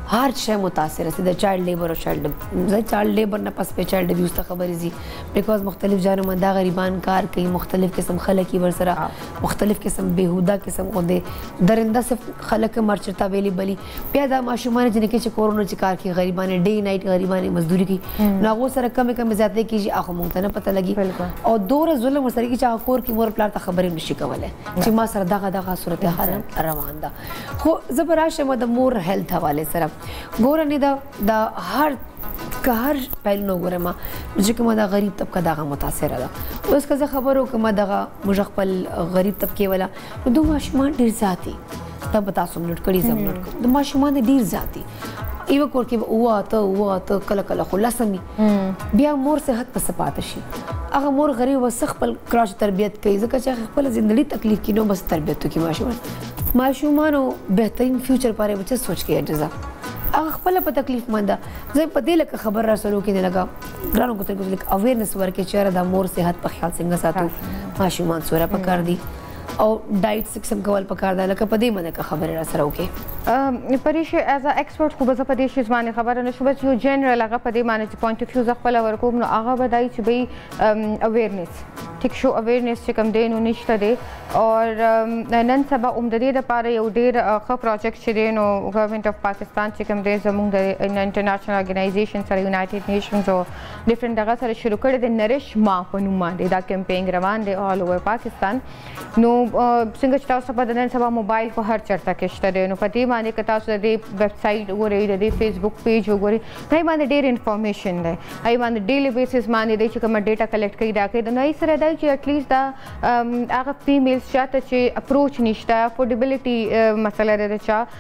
Speaker 1: هر شی متاثر است د چایلډ لیبر او چایلډ زه چایلډ لیبر نه پس په چایلډ ابیوز ته خبرې زی بیکاز مختلف جانو مندا غریبان کار کوي مختلف قسم خلک ور سره مختلف قسم بهوده قسم غوډه درنده صرف خلک مرچتا ویلی بلی بیا دا ماشومان جن کې چې کورونا چې کار کوي غریبان ډے نایټ غریبان مزدوري کوي ناغو سره کم کم زیاتې کیږي اخو مونږ ته نه پته لګي او دور ظلم ور سره کې چې کور کې مور پلار ته خبرې نشي کولای چې ما سره دغه دغه صورت حال روان ده خو زبراشه د مور هیلث حواله سره ګور نه دا د هر که هر پهلو ګورم چې کومه د غریب طبقه دغه متاثر ده اوس که زه خبرو کومه دغه موږ خپل غریب طبقه ولا نو دوه ماشومان ډیر ذاتي ته به تاسو نوٹ کړئ زم نوٹ کړم د ماشومان ډیر ذاتي ایو کور کې واته واته کله کله خلاصمي بیا مور صحت په سپات شي هغه مور غریب وسخ خپل کراش تربيت کوي ځکه چې خپل ژوندۍ تکلیف کې نو بس تربيت کوي ماشومان ماشومان بهترین فیوچر پاره بچ سوچ کې اجازه هغه خپل په تکلیف منده زه په دې لکه خبر را سره کې نه لگا ګرانو کوته کوم لیک اویرنس ورکې چې د مور صحت په خیال څنګه ساتو ماشومان سره پکار دي او ډایټ سیستم کول پکار دی لکه په دې باندې خبره را سره وکي
Speaker 4: پریشه ایز ا ایکسپرت خو به په دې شی باندې خبره نشو بس یو جنرال هغه په دې باندې پوینټ اف ویو خپل ورکوم نو هغه بدای چې به اویرنس ټیک شو اویرنس چې کوم دی نو نشته دی او نن سبا اوم د دې لپاره یو ډیر ښه پروجیکټ چې دی نو ګورنمنت اف پاکستان چې کوم دی زموږ د انټرنیشنل ارګنایزیشن سره یونایټډ نیشنز او ډیفرنٹ دغه سره شروع کړی دی نریش ما په نوم باندې دا کمپین روان دی آل اوور پاکستان نو څنګه چې تاسو په نن سبا موبایل په هر چرته کې شته دی نو په دې باندې که تاسو د ویب سایټ وګورئ د دې فیسبوک پیج وګورئ دا باندې ډیر انفارمیشن دی ای باندې ډیلی بیسس باندې دی چې کوم ډیټا کلیکټ کوي دا کوي نو ای سره دی چې اټ لیست دا هغه فیمیلز چاته چې اپروچ نشته افورډیبিলিټي مسله لري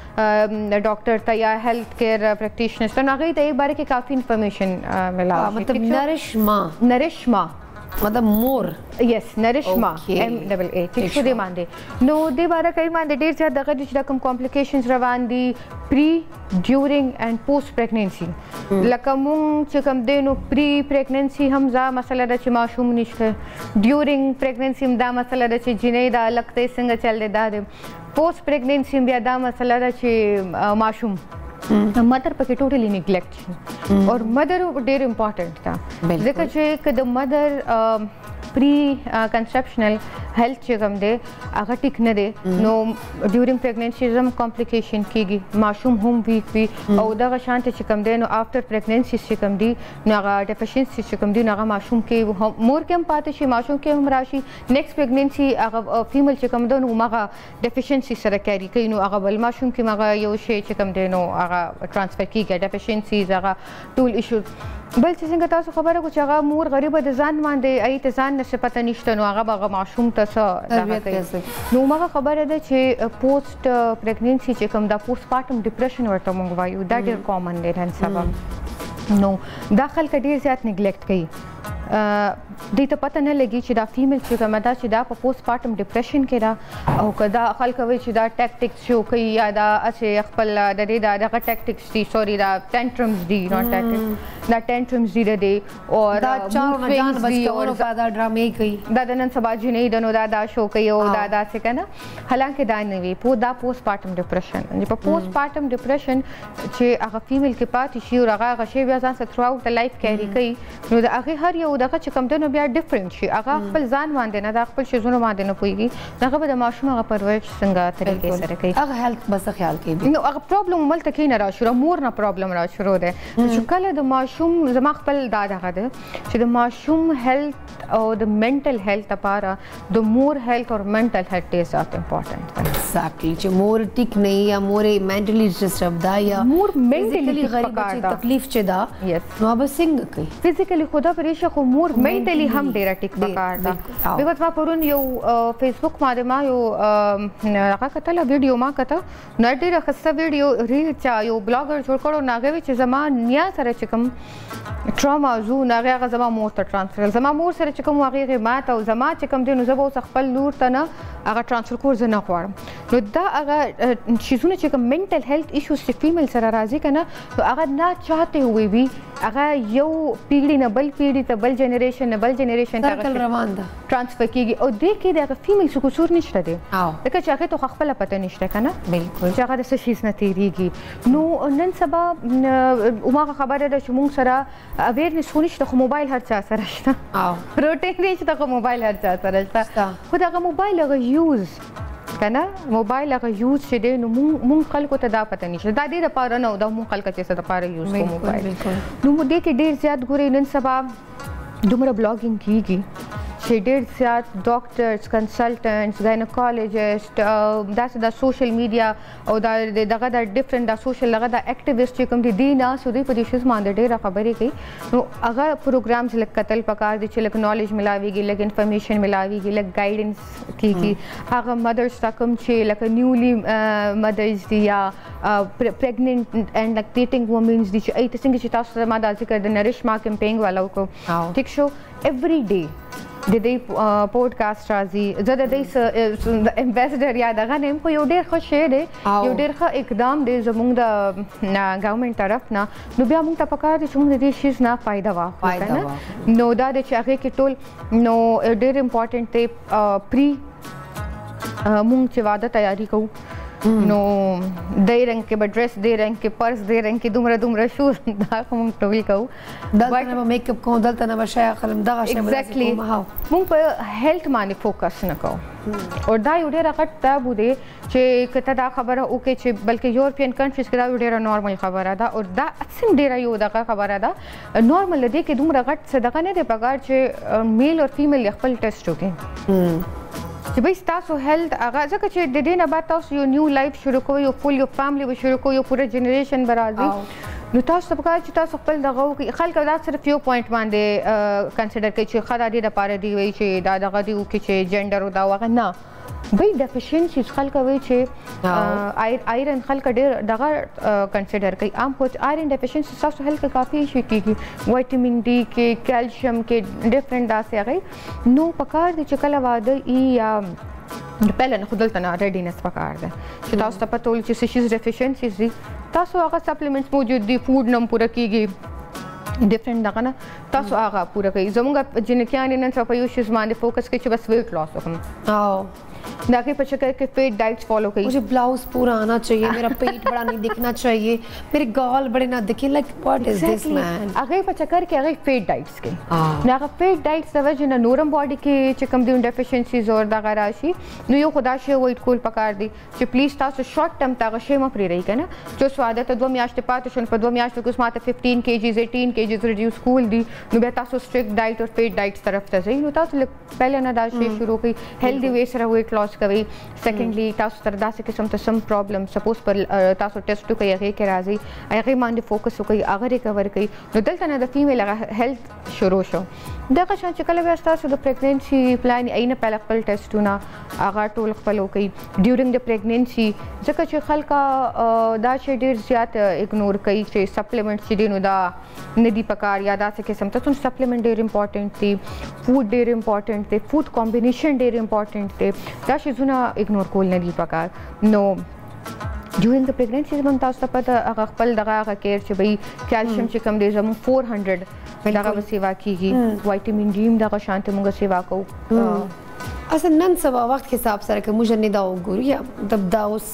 Speaker 4: چې ډاکټر ته یا هیلث کیر پریکټیشنر ته هغه ته باره کې کافي انفارمیشن ملا
Speaker 1: مطلب نرشما
Speaker 4: نرشما
Speaker 1: مطلب مور
Speaker 4: یس نرشما ام ډبل ای ټیک شو دی باندې نو د باره کوي باندې ډیر زیات دغه د کوم کمپلیکیشنز روان دي پری ډیورینګ اینڈ پوسټ پریګننسي لکه مونږ چې کوم دی نو پری پریګننسي هم ځا مسله ده چې ماشوم نشته ډیورینګ پریګننسي هم دا مسله ده چې جنې دا لکته څنګه چل دی دا پوسټ پریګننسي بیا دا مسله ده چې ماشوم مدر پکې ټوټلی نیګلیکټ شي او مدر ډیر امپورټنٹ ده ځکه چې که د مدر پری کنسپشنل هیلث چې کوم دی هغه ټیک نه دی نو ډیورینګ پریګننسي زم کمپلیکیشن کیږي ماشوم هم ویک وي او دغه شانت چې کوم دی نو افټر پریګننسي چې کوم دی نو هغه ډیفیشنسي چې کوم دی نو هغه ماشوم کې مور کې هم پاتې شي ماشوم کې هم راشي نیکسټ پریګننسي هغه فیمیل چې کوم دی نو هغه ډیفیشنسي سره کیری کوي نو هغه بل ماشوم کې هغه یو شی چې کوم دی نو هغه ترانسفر کیږي ډیفیشنسیز هغه ټول ایشو بل چې څنګه تاسو خبره کو چې هغه مور غریبه د ځان باندې ای ته ځان نشه پته نشته نو هغه هغه ماشوم ته څه نو هغه خبره ده چې پوسټ پریګننسي چې کوم دا پوسټ پارټم ډیپریشن ورته مونږ وایو دا ډیر کامن دی نن سبا نو دا خلک ډیر زیات نیګلیکټ کوي دې ته پته نه لګي چې دا فیمیل چې کومه دا چې دا په پوسټ پارټم ډیپریشن کې دا او کدا خلک وایي چې دا ټیکټکس شو کوي یا دا اسې خپل د دې دا دغه ټیکټکس دي سوري دا ټینټرمز دي نو ټیکټکس دا ټینټرمز دي د دې او
Speaker 1: دا چاو نه جان بچو فاده ډرامې کوي
Speaker 4: دا د نن سبا جنې د نو دا دا شو کوي او دا دا څه کنه حالانکه دا نه وي په دا پوسټ پارټم ډیپریشن په پوسټ پارټم ډیپریشن چې هغه فیمیل کې پاتې شي او هغه غشي بیا ځان سره تھرو اوټ لایف کیری کوي نو دا هغه هر یو دغه چې کوم دنو بیا ډیفرنٹ شي هغه خپل ځان باندې نه دا خپل شزونه باندې نه پويږي هغه به د ماشوم هغه پرورش څنګه طریقې سره کوي
Speaker 1: هغه هیلث بس خیال کوي
Speaker 4: نو هغه پرابلم ملته کې نه را شروع مور نه پرابلم را شروع ده چې کله د ماشوم زما خپل دا دغه ده چې د ماشوم هیلث او د منټل هیلث لپاره د مور هیلث او منټل هیلث ډیر زیات امپورټنٹ ده
Speaker 1: ایگزیکټلی چې مور ټیک نه یا مور منټلی ډسټرب دا یا
Speaker 4: مور منټلی
Speaker 1: غریب چې تکلیف چې دا نو به څنګه کوي
Speaker 4: فزیکلی خدا پرېشه خو مور منټلی هم ډیر ټیک پکار ده بیګوت ما پرون یو فیسبوک باندې ما یو هغه کتل ویډیو ما کته نو ډیر خسته ویډیو ری چا یو بلاګر جوړ کړو ناغوي چې زما نیا سره چې کوم ټراما زو ناغه هغه زما مور ته ټرانسفر زما مور سره چې کوم هغه ما ته زما چې کوم دی نو زه به خپل لور ته نه هغه ټرانسفر کور زه نه غواړم نو دا هغه شیزونه چې کوم منټل هیلث ایشوز چې فیمیل سره راځي کنه نو هغه نه چاته وي وي هغه یو پیړی نه بل پیړی ته ته بل جنریشن نه بل جنریشن ته
Speaker 1: سرکل روان ده
Speaker 4: ترانسفر کیږي او دې کې د فیمیل څه قصور نشته دی
Speaker 1: او
Speaker 4: لکه چې هغه ته خپل پته نشته کنه
Speaker 1: بالکل
Speaker 4: چې هغه د څه شي نه تیریږي نو نن سبا اومه خبره ده چې موږ سره اویرنس نشته خو موبایل هر چا سره شته
Speaker 1: او
Speaker 4: روټین نشته خو موبایل هر چا سره شته خو دا موبایل هغه یوز کنه موبایل هغه یوز چې دی نو مونږ خلکو ته دا پته نشته دا دې لپاره نه دا مونږ خلک چې څه لپاره یوز کوو موبایل نو دې کې ډېر زیات ګورې نن سبا دومره بلاګینګ کیږي چې ډېر زیات ډاکټرز کنسلټنټس ګاینیکالوجسټ داسې د سوشل میډیا او دا دغه د ډیفرنٹ د سوشل هغه د اکټیویسټ چې کوم دي دی نه سو دوی په دې شیز باندې ډېره خبرې کوي نو هغه پروګرامز لکه قتل پکار دي چې لکه نالج ملاويږي لکه انفارمیشن ملاويږي لکه ګایډنس کیږي هغه مدرز تا کوم چې لکه نیولی مدرز دي یا پریګننٹ اینڈ لیکټیټینګ وومنز دي چې ایت څنګه چې تاسو ما د ذکر د نریشما کمپینګ والو کو ټیک شو ایوری ډے د دې پودکاسټ راځي زه د دې امبیسډر یا دغه نیم خو یو ډېر ښه شی دی یو ډېر ښه اقدام دی زموږ د ګورنمنټ طرف نه نو بیا موږ ته پکار دي چې موږ د دې شیز نه فایده واخلو نو دا د چې هغې کې ټول نو ډېر امپورټنټ دی پری موږ چې واده تیاری کوو نو دې رنګ کې به ډریس دې رنګ کې پرس دې رنګ کې دومره دومره شوز دا کوم ټول کوو
Speaker 1: دلته نه میک اپ کوم دلته نه شای خلم دغه شی
Speaker 4: ایگزیکټلی مونږ په هیلث باندې فوکس نه کوو او دا یو ډېر غټ تابو دی چې کته دا خبره وکړي چې بلکې یورپین کنټریز کې دا یو ډېره نارمل خبره ده او دا اصلا ډېره یو دغه خبره ده نارمل دی کې دومره غټ څه دغه نه دی پکار چې میل او فیمیل خپل ټیسټ وکړي چې به تاسو هیلث هغه ځکه چې د دې نه بعد تاسو یو نیو لایف شروع کوئ یو فول یو فیملی به شروع کوئ یو پوره جنریشن به راځي نو تاسو ته پکار چې تاسو خپل دغه وکړئ خلک دا صرف یو پوینټ باندې کنسیډر کوي چې ښه دا دې دپاره دی وایي چې دا دغه دی وکړي چې جنډر او دا هغه نه بی ډیفیشنسیز خلک وایي چې آیرن خلک ډېر دغه کنسیډر کوي عام خو آیرن ډیفیشنسي ستاسو هیلث کې کافي ایشو کېږي وایټامین ډي کې کیلشیم کې ډفرنٹ داسې هغې نو پکار دی چې کله واده ای یا پهله نه خو دلته نه ریډینس پکار دی چې تاسو ته پته ولي چې څه شیز ډیفیشنسیز دي تاسو هغه سپلیمنټس موجود دي فوډ نه هم پوره کېږي ډفرنٹ دغه نه تاسو هغه پوره کوي زموږ جنکیانې نن سبا په یو شیز باندې فوکس کوي چې بس ویٹ لاس وکړم
Speaker 1: او
Speaker 4: दाके पचकर के पेट डाइट्स फॉलो करिए
Speaker 1: मुझे ब्लाउज पूरा आना चाहिए मेरा पेट बड़ा नहीं दिखना चाहिए मेरे गाल बड़े ना दिखे like what is this man
Speaker 4: अगे पचकर के अगे पेट डाइट्स के ना अगे पेट डाइट्स सवज न नोरम बॉडी के चिकम दी डेफिशिएंसीज और दगा राशि नो यो खुदा शे वो इटकोल पकार दी कि प्लीज तासो शॉर्ट टर्म तागा शे म प्री रही ना जो स्वादत दो म्याश्ते पाते शन पर दो म्याश्ते कुछ माते fifteen KGs eighteen KGs reduce कूल दी नो बे तासो स्ट्रिक्ट डाइट और पेट डाइट्स तरफ ता सही नो तासो पहले ना दा शे शुरू की हेल्दी वे सर वेट लॉस کوي سیکنډلی تاسو تر داسې قسم ته سم پرابلم سپوز پر تاسو ټیسټ کوي هغه کې راځي هغه باندې فوکس کوي هغه ریکور کوي نو دلته نه د فیمیل هیلث شروع شو دغه شان چې کله بیا تاسو د پریګننسي پلان اینه په خپل ټیسټونه هغه ټول خپل کوي ډیورینګ د پریګننسي ځکه چې خلک دا شی ډیر زیات اګنور کوي چې سپلیمنټ چې دینو دا ندی پکار یا داسې قسم ته سپلیمنټ ډیر امپورټنٹ دی فوډ ډیر امپورټنٹ دی فوډ کمبینیشن ډیر امپورټنٹ دی دا شیزونه اګنور کول نه دی پکار نو ډیورینګ د پریګننسي زموږ تاسو ته پته هغه خپل دغه هغه کیر چې بهی کیلشیم چې کم دی زموږ فور هنډرډ دغه به سیوا کېږي وایټامین ډي هم دغه شانتې موږ سیوا کوو
Speaker 1: اصلا نن سبا وخت کې حساب سره که موږ نه دا وګورو یا مطلب دا اوس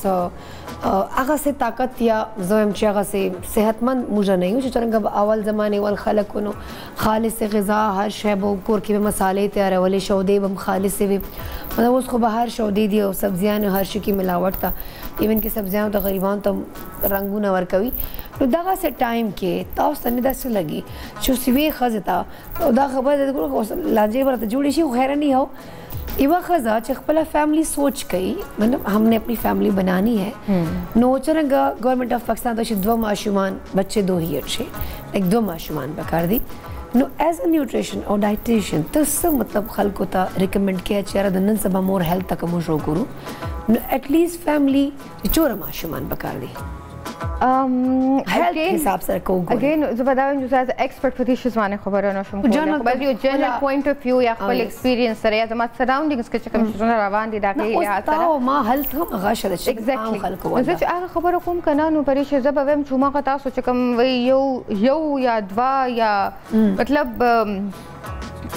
Speaker 1: هغه سه طاقت یا زویم چې هغه سه صحتمند موږ نه یو چې څنګه اول زمانه ول خلکونو خالص غذا هر شی به کور کې مصالې تیارولې شودې به خالص وي مطلب اوس خو به هر شودې دي او سبزیان هر شي کې ملاوټ تا ایون کې سبزیان ته غریبان ته رنگونه ورکوي نو دغه سه ټایم کې تاسو نه داسې لګي چې سوي خزتا دا خبره د لاجې ورته جوړی شي خیر نه هو ایوا خزا چې خپل فیملی سوچ کوي مطلب हमने अपनी फैमिली बनानी है نو څنګه گورنمنٹ اف پاکستان د شدو ماشومان بچے دو هي اچھے ایک دو ماشومان پکار دي نو ایز ا نیوټریشن او ډایټیشن تاسو مطلب خلکو ته ریکمند کیا چې د نن سبا مور هیلث تک مو شو ګورو نو اټ لیست فیملی چور ماشومان پکار دي
Speaker 4: um
Speaker 1: health حساب سره کوو
Speaker 4: again زه به دا وایم چې as expert په دې شی ځوانه خبره نشم کولی خو بل یو جنرال پوینټ اف ویو یا خپل ایکسپیرینس سره یا زما سراوندینګز کې چې کوم شي روان دي دا کې یا سره
Speaker 1: او ما هیلث هم غاشه ده چې خلکو
Speaker 4: زه چې هغه خبره کوم کنه نو پرې شي زه به وایم چې ما تاسو چې کوم وی یو یو یا دوا یا مطلب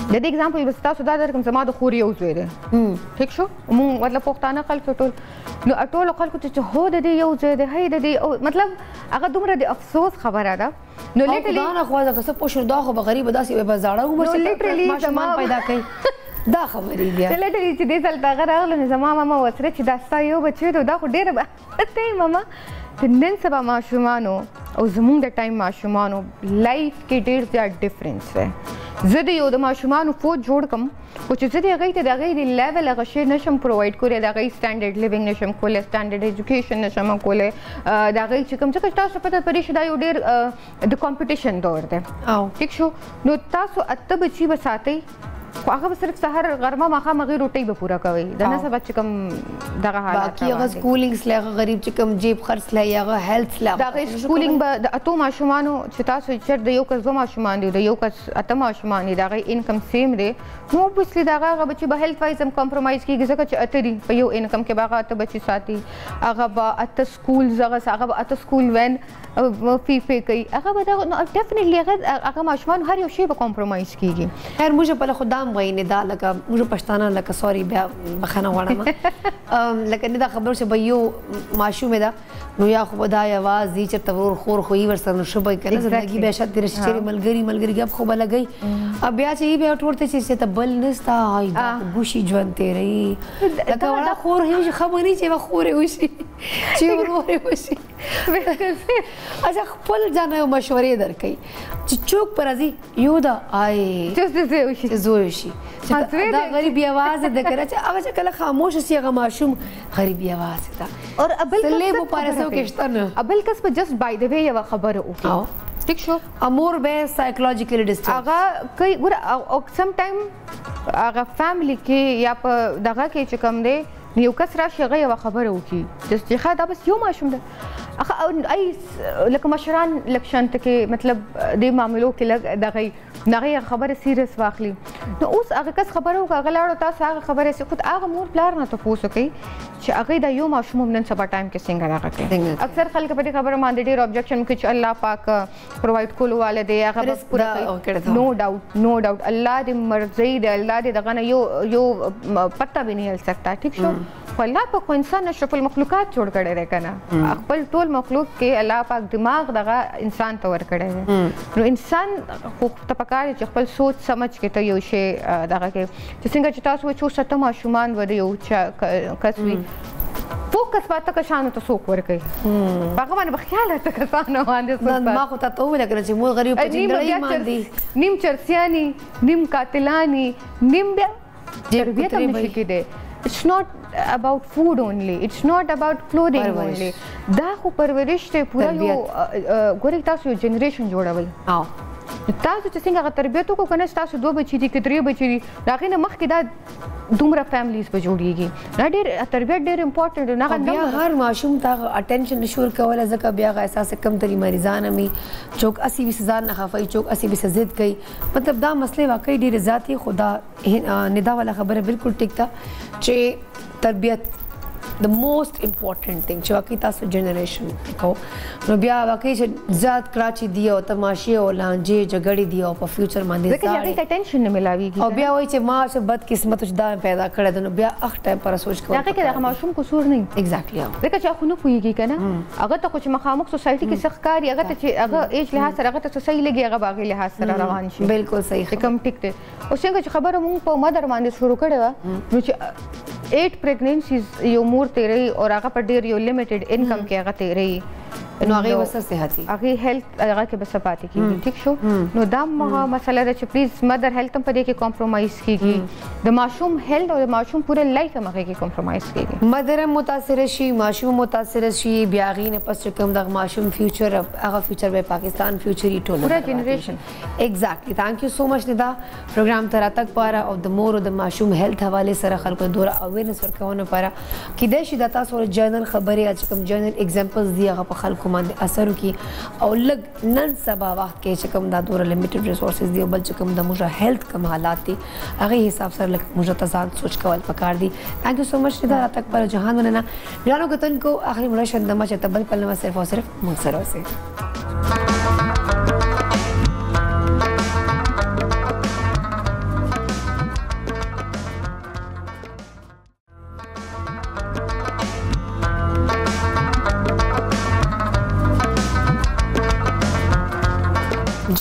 Speaker 4: د دې اگزامپل بس تاسو دا درکم زما د خور یو زوی دی ٹھیک شو مونږ مطلب پښتانه خلک ټول نو ټول خلکو ته هو د دې یو زوی دی هی د دې مطلب هغه دومره د افسوس خبره ده نو
Speaker 1: لیټرلی دا نه خو دا څه پوښتنه دا خو غریب داسې په زاړه عمر
Speaker 4: سره لیټرلی
Speaker 1: ماشومان پیدا کوي دا خبرې بیا
Speaker 4: لیټرلی چې دې ځل دا راغله زما ماما وسره چې دا ستا یو بچی دی دا خو ډېره ته ماما د نن سبا ماشومانو او زمونږ د ټایم ماشومانو لایف کې ډېر زیات ډفرنس دی زه د یو د ماشومانو فوج جوړ کم خو چې زه د هغوی ته د هغوی د لیول هغه شی نشم پرووایډ کولی د هغوی سټنډرډ لیوینګ نشم کولی سټنډرډ ایجوکیشن نشم کولی د هغوی چې کوم ځکه تاسو پته پرې شي دا یو ډېر د کمپټیشن دور دی ټیک شو نو تاسو اته بچي به ساتئ خو هغه به صرف سهار غرمه ماښام هغې روټۍ به پوره کوئ د نه سبا چې کوم دغه حالات
Speaker 1: باقي هغه سکولینګ سلی هغه غریب چې کوم جیب خرڅ سلی هغه هیلث سلی
Speaker 4: د هغې سکولینګ به د اتو ماشومانو چې تاسو چېرته د یو کس دوه ماشومان دي د یو کس اته ماشومان دي د هغې انکم سیم دی نو اوبوسلی د هغه هغه بچي به هیلث وایز هم کمپرومایز کېږي ځکه چې اته دي په یو انکم کې به هغه اته بچي ساتي هغه به اته سکولز هغه هغه به اته سکول وین فی پی کوي هغه به دغه ډیفنیټلی هغه هغه ماشومان هر یو شی به کمپرومایز کېږي
Speaker 1: خیر موږ په خو دا هم وایي نه دا لکه موږ پښتانه لکه سوري بیا بخښنه غواړم لکه نه دا خبره چې به یو ماشومه ده نو یا خو به دا یوازې دی چېرته ورور خور خو یې ورسره نو ښه به یې که نه زندګي بیا شاید تېره شي چېرې ملګري ملګري ګپ خو به لګوي بیا چې یې بیا ورته ورته چې ته بل نسته هی دا ګوشي ژوند تېروي لکه وړه خور یې وشي ښه به نه چې به خور یې وشي چې ورور یې وشي اچھا خپل ځان یو مشورې درکوي چې څوک به راځي یو ده آی چې زوی وشي دا غریب یوازې ده که نه چې هغه چې کله خاموشه سي هغه ماشوم غریب یوازې ده
Speaker 4: اور ابل
Speaker 1: سلیبو پارسو کې شته نه
Speaker 4: ابل کس په جسټ بای د وی یوه خبره وکړي ټیک شو
Speaker 1: امور به سایکولوژیکلی ډسټرب
Speaker 4: هغه کوي ګوره او سم ټایم هغه فیملی کې یا په دغه کې چې کوم دی یو کس راشي هغه یوه خبره وکړي چې ښه دا بس یو ماشوم ده هغه ای لکه مشران لږ شانته کې مطلب دې معاملو کې لږ دغه هغې خبره سیریس واخلي نو اوس هغه کس خبره وکړه هغه لاړو تاسو هغه خبرې سي خود هغه مور پلار نه تپوس وکړئ چې هغوی دا یو ماشوم هم نن سبا ټایم کې څنګه راغه کوي اکثر خلک په دې خبره باندې ډېر objection کوي چې الله پاک پرووایډ کولو والا دی هغه به پوره کوي نو ډاؤٹ نو ډاؤٹ الله دې مرضی دی الله دې دغه نه یو یو پته بھی نہیں ہل سکتا ٹھیک شو خو الله پاک خو انسان اشرف المخلوقات جوړ کړی دی که نه خپل ټول مخلوق کې الله پاک دماغ دغه انسان ته ورکړی دی نو انسان خو ته پکار دی چې خپل سوچ سمجھ کې ته یو شی دغه کې چې څنګه چې تاسو وایئ څو سته ماشومان به د یو چا کس وي فوکس به ته کسانو ته څوک ورکوي په هغه باندې به خیال ته کسانو باندې
Speaker 1: ما خو تا ته وویله که نه چې موږ غریب په جنګړۍ ایمان دي
Speaker 4: نیم چرسیاني نیم قاتلاني نیم بیا تربیت هم نشي کېدی It's not about food only. It's not about clothing only. دا خو پرورش دی پوره یو ګورئ تاسو یو جنریشن جوړوئ تاسو چې څنګه هغه تربیت وکړو که نه ستاسو دوه بچي دي که درې بچي دي د هغې نه مخکې دا دومره فیملیز به جوړېږي دا ډېر تربیت ډېر امپورټنټ دی هغه
Speaker 1: بیا هر ماشوم ته هغه اټینشن نشي ورکولی ځکه بیا هغه احساس کمتري مریضان هم وي څوک هسې وي ځان نه خفه وي څوک هسې وي ضد کوي مطلب دا مسلې واقعي ډېرې ذاتي خو دا ندا والا خبره بالکل ټیک ده چې تربیت د موسٹ امپورټنټ تھنګ چې واقعي تاسو جنریشن کو نو بیا واقعي چې زیات کراچي دی او تماشې او لانجې جګړې دی او په فیوچر باندې
Speaker 4: ځکه هغې ته ټینشن نه ملاویږي
Speaker 1: او بیا وایي چې ما چې بد قسمت چې دا پیدا کړی دی نو بیا اخ ټایم پر سوچ کوي
Speaker 4: هغې کې د هغه ماشوم قصور نه وي
Speaker 1: ایګزیکټلی
Speaker 4: ځکه چې هغه خو نه پوهېږي که نه هغه ته خو چې مخامخ سوسایټي کې څه ښکاري هغه ته چې هغه ایج لحاظ سره هغه ته څه صحیح لګي هغه به هغې لحاظ سره روان شي
Speaker 1: بالکل صحیح
Speaker 4: کم ټیک دی اوس څنګه چې خبره مونږ په مدر باندې شروع کړې وه نو چې ایټ پریګنینسیز یو مور تیروي او هغه په ډېر یو لیمیټډ انکم کې هغه تیروي
Speaker 1: نو هغې به څه صحتي
Speaker 4: هغې هیلث هغه کې به څه پاتې کېږي ټیک شو نو دا هغه مسله ده چې پلیز مدر هیلث هم په دې کې کمپرومایز کېږي د ماشوم هیلث او د ماشوم پوره لایف هم هغې کې کمپرومایز کېږي
Speaker 1: مدر هم متاثره شي ماشوم متاثره شي بیا هغې نه پس چې کوم دغه ماشوم فیوچر هغه فیوچر به پاکستان فیوچر یې ټول
Speaker 4: پوره جنریشن
Speaker 1: ایګزیکټلی تھینک یو سو مچ ندا پروګرام ته راتګ پاره او د مور او د ماشوم هیلث حوالې سره خلکو دوره اویرنس ورکونه پاره کیدای شي د تاسو جرنل خبرې چې کوم جرنل اگزامپلز دی هغه په خلکو باندې اثر وکړي او لږ نن سبا وخت کې چې کوم دا دوره لیمیټډ ریسورسز دی او بل چې کوم د موږ هیلث کوم حالات دي هغې حساب سره لږ موږ ته ځان سوچ کول پکار دي تھینک یو سو مچ ندا راتګ پاره جهان مننه ګرانو کتونکو آخري مړه شندمه چې تبل پلنه صرف او صرف موږ سره اوسئ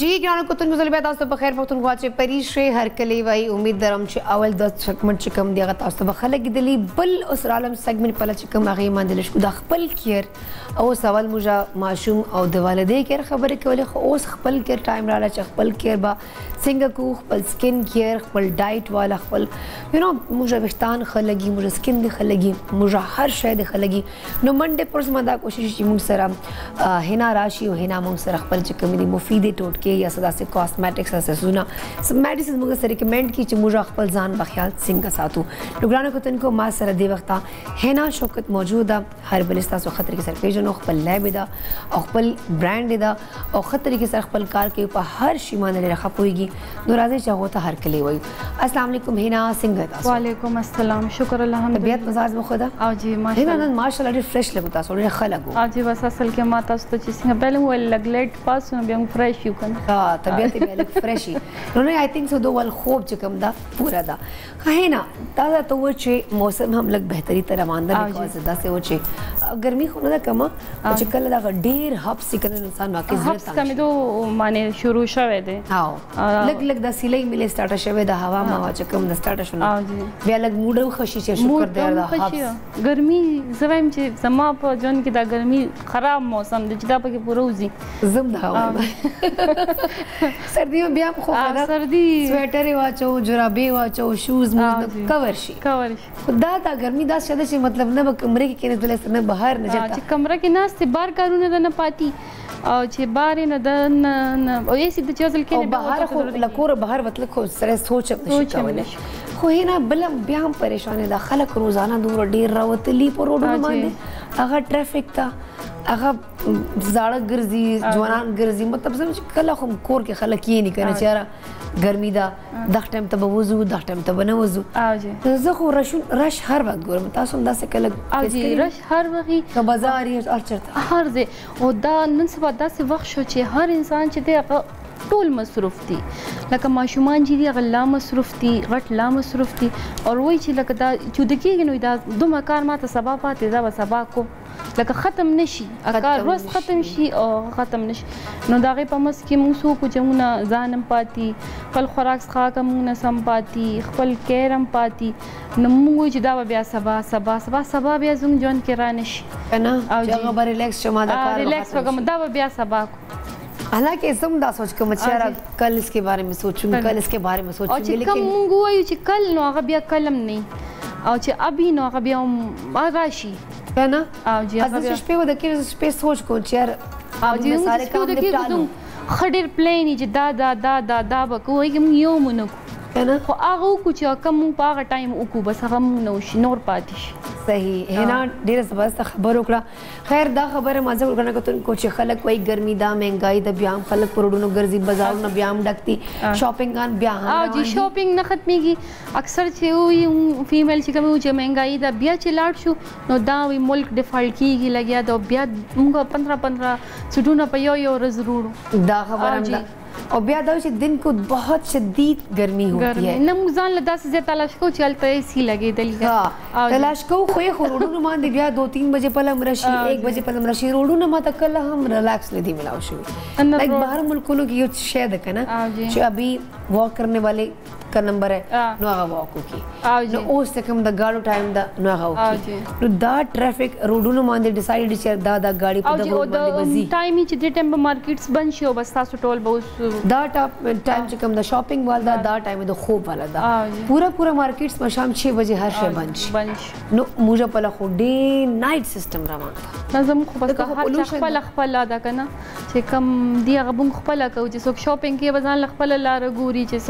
Speaker 1: जी ګرانو کتونکو زه بیا تاسو په خیر پښتونخوا چې پریښې هرکلی وایي امید درم چې اول د سګمنټ چې کوم دی هغه تاسو ته به ښه لګېدلي بل اوس رالم سګمنټ پله چې کوم هغې باندې لږ د خپل کیر اوس اول موږ ماشوم او د والدې کیر خبرې کولې خو اوس خپل کیر ټایم راغله چې خپل کیر به څنګه کوو خپل سکن کیر خپل ډایټ والا خپل یو نو موږ ویښتان ښه لګي موږ سکن دې ښه لګي موږ هر شی دې ښه لګي نو منډې پر زما دا کوشش چې موږ سره هینا راشي او هینا موږ سره خپل چې کوم دي مفیدې ټوټکې یا څه داسې کاسمیټکس داسې څیزونه څه میډیسن موږ سره ریکمنډ کړي چې موږ خپل ځان په خیال څنګه ساتو نو ګرانو کتونکو ما سره دې وخته هینا شوکت موجود ده هر بل ستاسو ښه طریقې سره پېژنو خپل لیب ده او خپل برانډ ده او ښه طریقې سره خپل کار کوي په هر شي باندې ډېره ښه پوهېږي نو راځئ چې هغو ته هرکلی وایو السلام علیکم هینا څنګه تاسو
Speaker 5: وعلیکم السلام شکر الحمدلله
Speaker 1: طبیعت مزاج مو ښه ده
Speaker 5: او جی
Speaker 1: هینا
Speaker 5: ماشاءالله
Speaker 1: نن ماشاءالله ډېر فرېش لګو تاسو ډېر ښه لګو
Speaker 5: او جی بس اصل کې ما تاسو ته چې څنګه پهله وویل لږ لیټ پاس نو بیا موږ فرېش یو که نه
Speaker 1: ها طبیعت یې بیا لږ فرېش وي نو نه آی تھنک سو دو ول خوب چې کوم ده پوره ده ښه هینا دا درته وویل چې موسم هم لږ بهتري ته روان ده بیکاز داسې و چې ګرمي خو نه ده کمه چې کله دغه ډېر حبس چې کله انسان واقع
Speaker 5: حبس کمېدو معنی شروع شوی دی
Speaker 1: او لږ لږ د سیلۍ ملې سټارټه شوې د هوا موا چې کوم د سټارټه شونه بیا لږ موډ هم ښه شي چې شکر دی د حبس
Speaker 5: ګرمي زه وایم چې زما په ژوند کې دا ګرمي خراب موسم دی چې دا پکې پوره وځي
Speaker 1: زم دا وایم سردی بیا هم خو ده
Speaker 5: سردي
Speaker 1: سویټر یې واچو جرابې واچو شوز مو کور شي
Speaker 5: کور شي
Speaker 1: خو دا دا ګرمي داسې شده چې مطلب نه به کمرې کې کېنېدلی نه بهر نه جتا
Speaker 5: چې کمره کې ناستې بار کارونه ده نه پاتې او چې بار یې نه ده نه او یې سي د چې ځل کې
Speaker 1: او بهر خو له کوره بهر وتل خو سره سوچ هم نشي کولی خو هینا بل بیا هم پریشانه ده خلک روزانه دومره ډېر راوتلي په روډونو باندې هغه ټرافیک ته هغه زاړه ګرځي ځوانان ګرځي مطلب زموږ چې کله خو کور کې خلک یې نه کنه چې یاره ګرمي ده دغه ټایم ته به وځو دغه ټایم ته به نه وځو زه خو رش هر وخت ګورم تاسو هم داسې کله
Speaker 5: رش هر وخت
Speaker 1: که بازار یې هر چېرته
Speaker 5: هر ځای او دا نن سبا داسې وخت شو چې هر انسان چې دی هغه ټول مصروف دي لکه ماشومان چې دي هغه لا مصروف دي غټ لا مصروف دي او وایي چې لکه دا چوده کېږي نو دا دومره کار ماته سبا پاتې دا به سبا کو لکه ختم نشي کار روز ختم شي او ختم نشي نو د هغې په منځ کې موږ څوک چې موږ ځان هم پاتې خپل خوراک څښاک هم موږ نه سم پاتې خپل کیر هم پاتې نو موږ وایو چې دا به بیا سبا سبا سبا سبا بیا زموږ ژوند کې را نشي
Speaker 1: که نه چې هغه به ریلیکس شم دا کار
Speaker 5: ریلیکس وکړم دا به بیا سبا کو
Speaker 1: हालांकि तुम दा सोच के मच्छर कल इसके बारे में सोचूंगी कल इसके बारे में सोचूंगी
Speaker 5: लेकिन मोंगो आयो چې कल نو هغه بیا کلم نه او چې ابي نو هغه بیا راشي
Speaker 1: کنه
Speaker 5: او چې
Speaker 1: هغه شپې و د کې شپې سوچ کو چې یار
Speaker 5: او چې ساره کام نپټالو خډیر پلان چې دا دا دا دا دا به کوی کوم یو مونږ
Speaker 1: کنه
Speaker 5: خو هغه کو چې کوم په هغه ټایم وکړو بس هغه نو شي نور پاتې شي
Speaker 1: صحیح هینا ډیره زبردست خبر وکړه خیر دا خبره ما ځکه ورکنه کوم چې خلک وای ګرمي دا مهنګای د بیا هم خلک پروډونو ګرځي بازارونو بیا هم ډکتي شاپینګ ان بیا هم
Speaker 5: او جی شاپینګ نه ختميږي اکثر چې وي فیمیل چې کوم چې مهنګای دا بیا چې لاړ شو نو دا وی ملک ډیفالټ کیږي لګیا دا بیا موږ پندرہ پندرہ سټونه په یو یو ورځ وروړو
Speaker 1: دا خبره هم और ब्या दो दिन को बहुत शदीद गर्मी होती है
Speaker 5: न मुजान लदा से तलाश को चलता है इसी लगे दल
Speaker 1: हां तलाश को खोए रोडू न मान दिव्या दो तीन बजे पलम रशी एक बजे पलम रशी रोडू न माता कल हम रिलैक्स नहीं मिलाओ शो लाइक बाहर मुल्कों की ये शायद है ना जो अभी वॉक करने वाले का नंबर है नो आगा वॉक की नो ओस तक हम द गाड़ो टाइम दा नो आगा की नो दा ट्रैफिक रोडू न मान दे डिसाइड कि दा दा गाड़ी पर द रोड मान बजी
Speaker 5: टाइम ही जे टाइम मार्केट्स बंद शो बस तासो टोल बहुत
Speaker 1: दा टाइम टाइम च कम द शॉपिंग वाला दा टाइम द खूब वाला दा पूरा पूरा मार्केट्स में शाम छह बजे हर शे बंद
Speaker 5: बंद
Speaker 1: नो मुझे पला खो डे नाइट सिस्टम रवा
Speaker 5: نظم خو بس هر خپل خپل ادا کنه چې کم دی غبون خپل کو چې څوک شاپینګ کې بزان خپل لار ګوري چې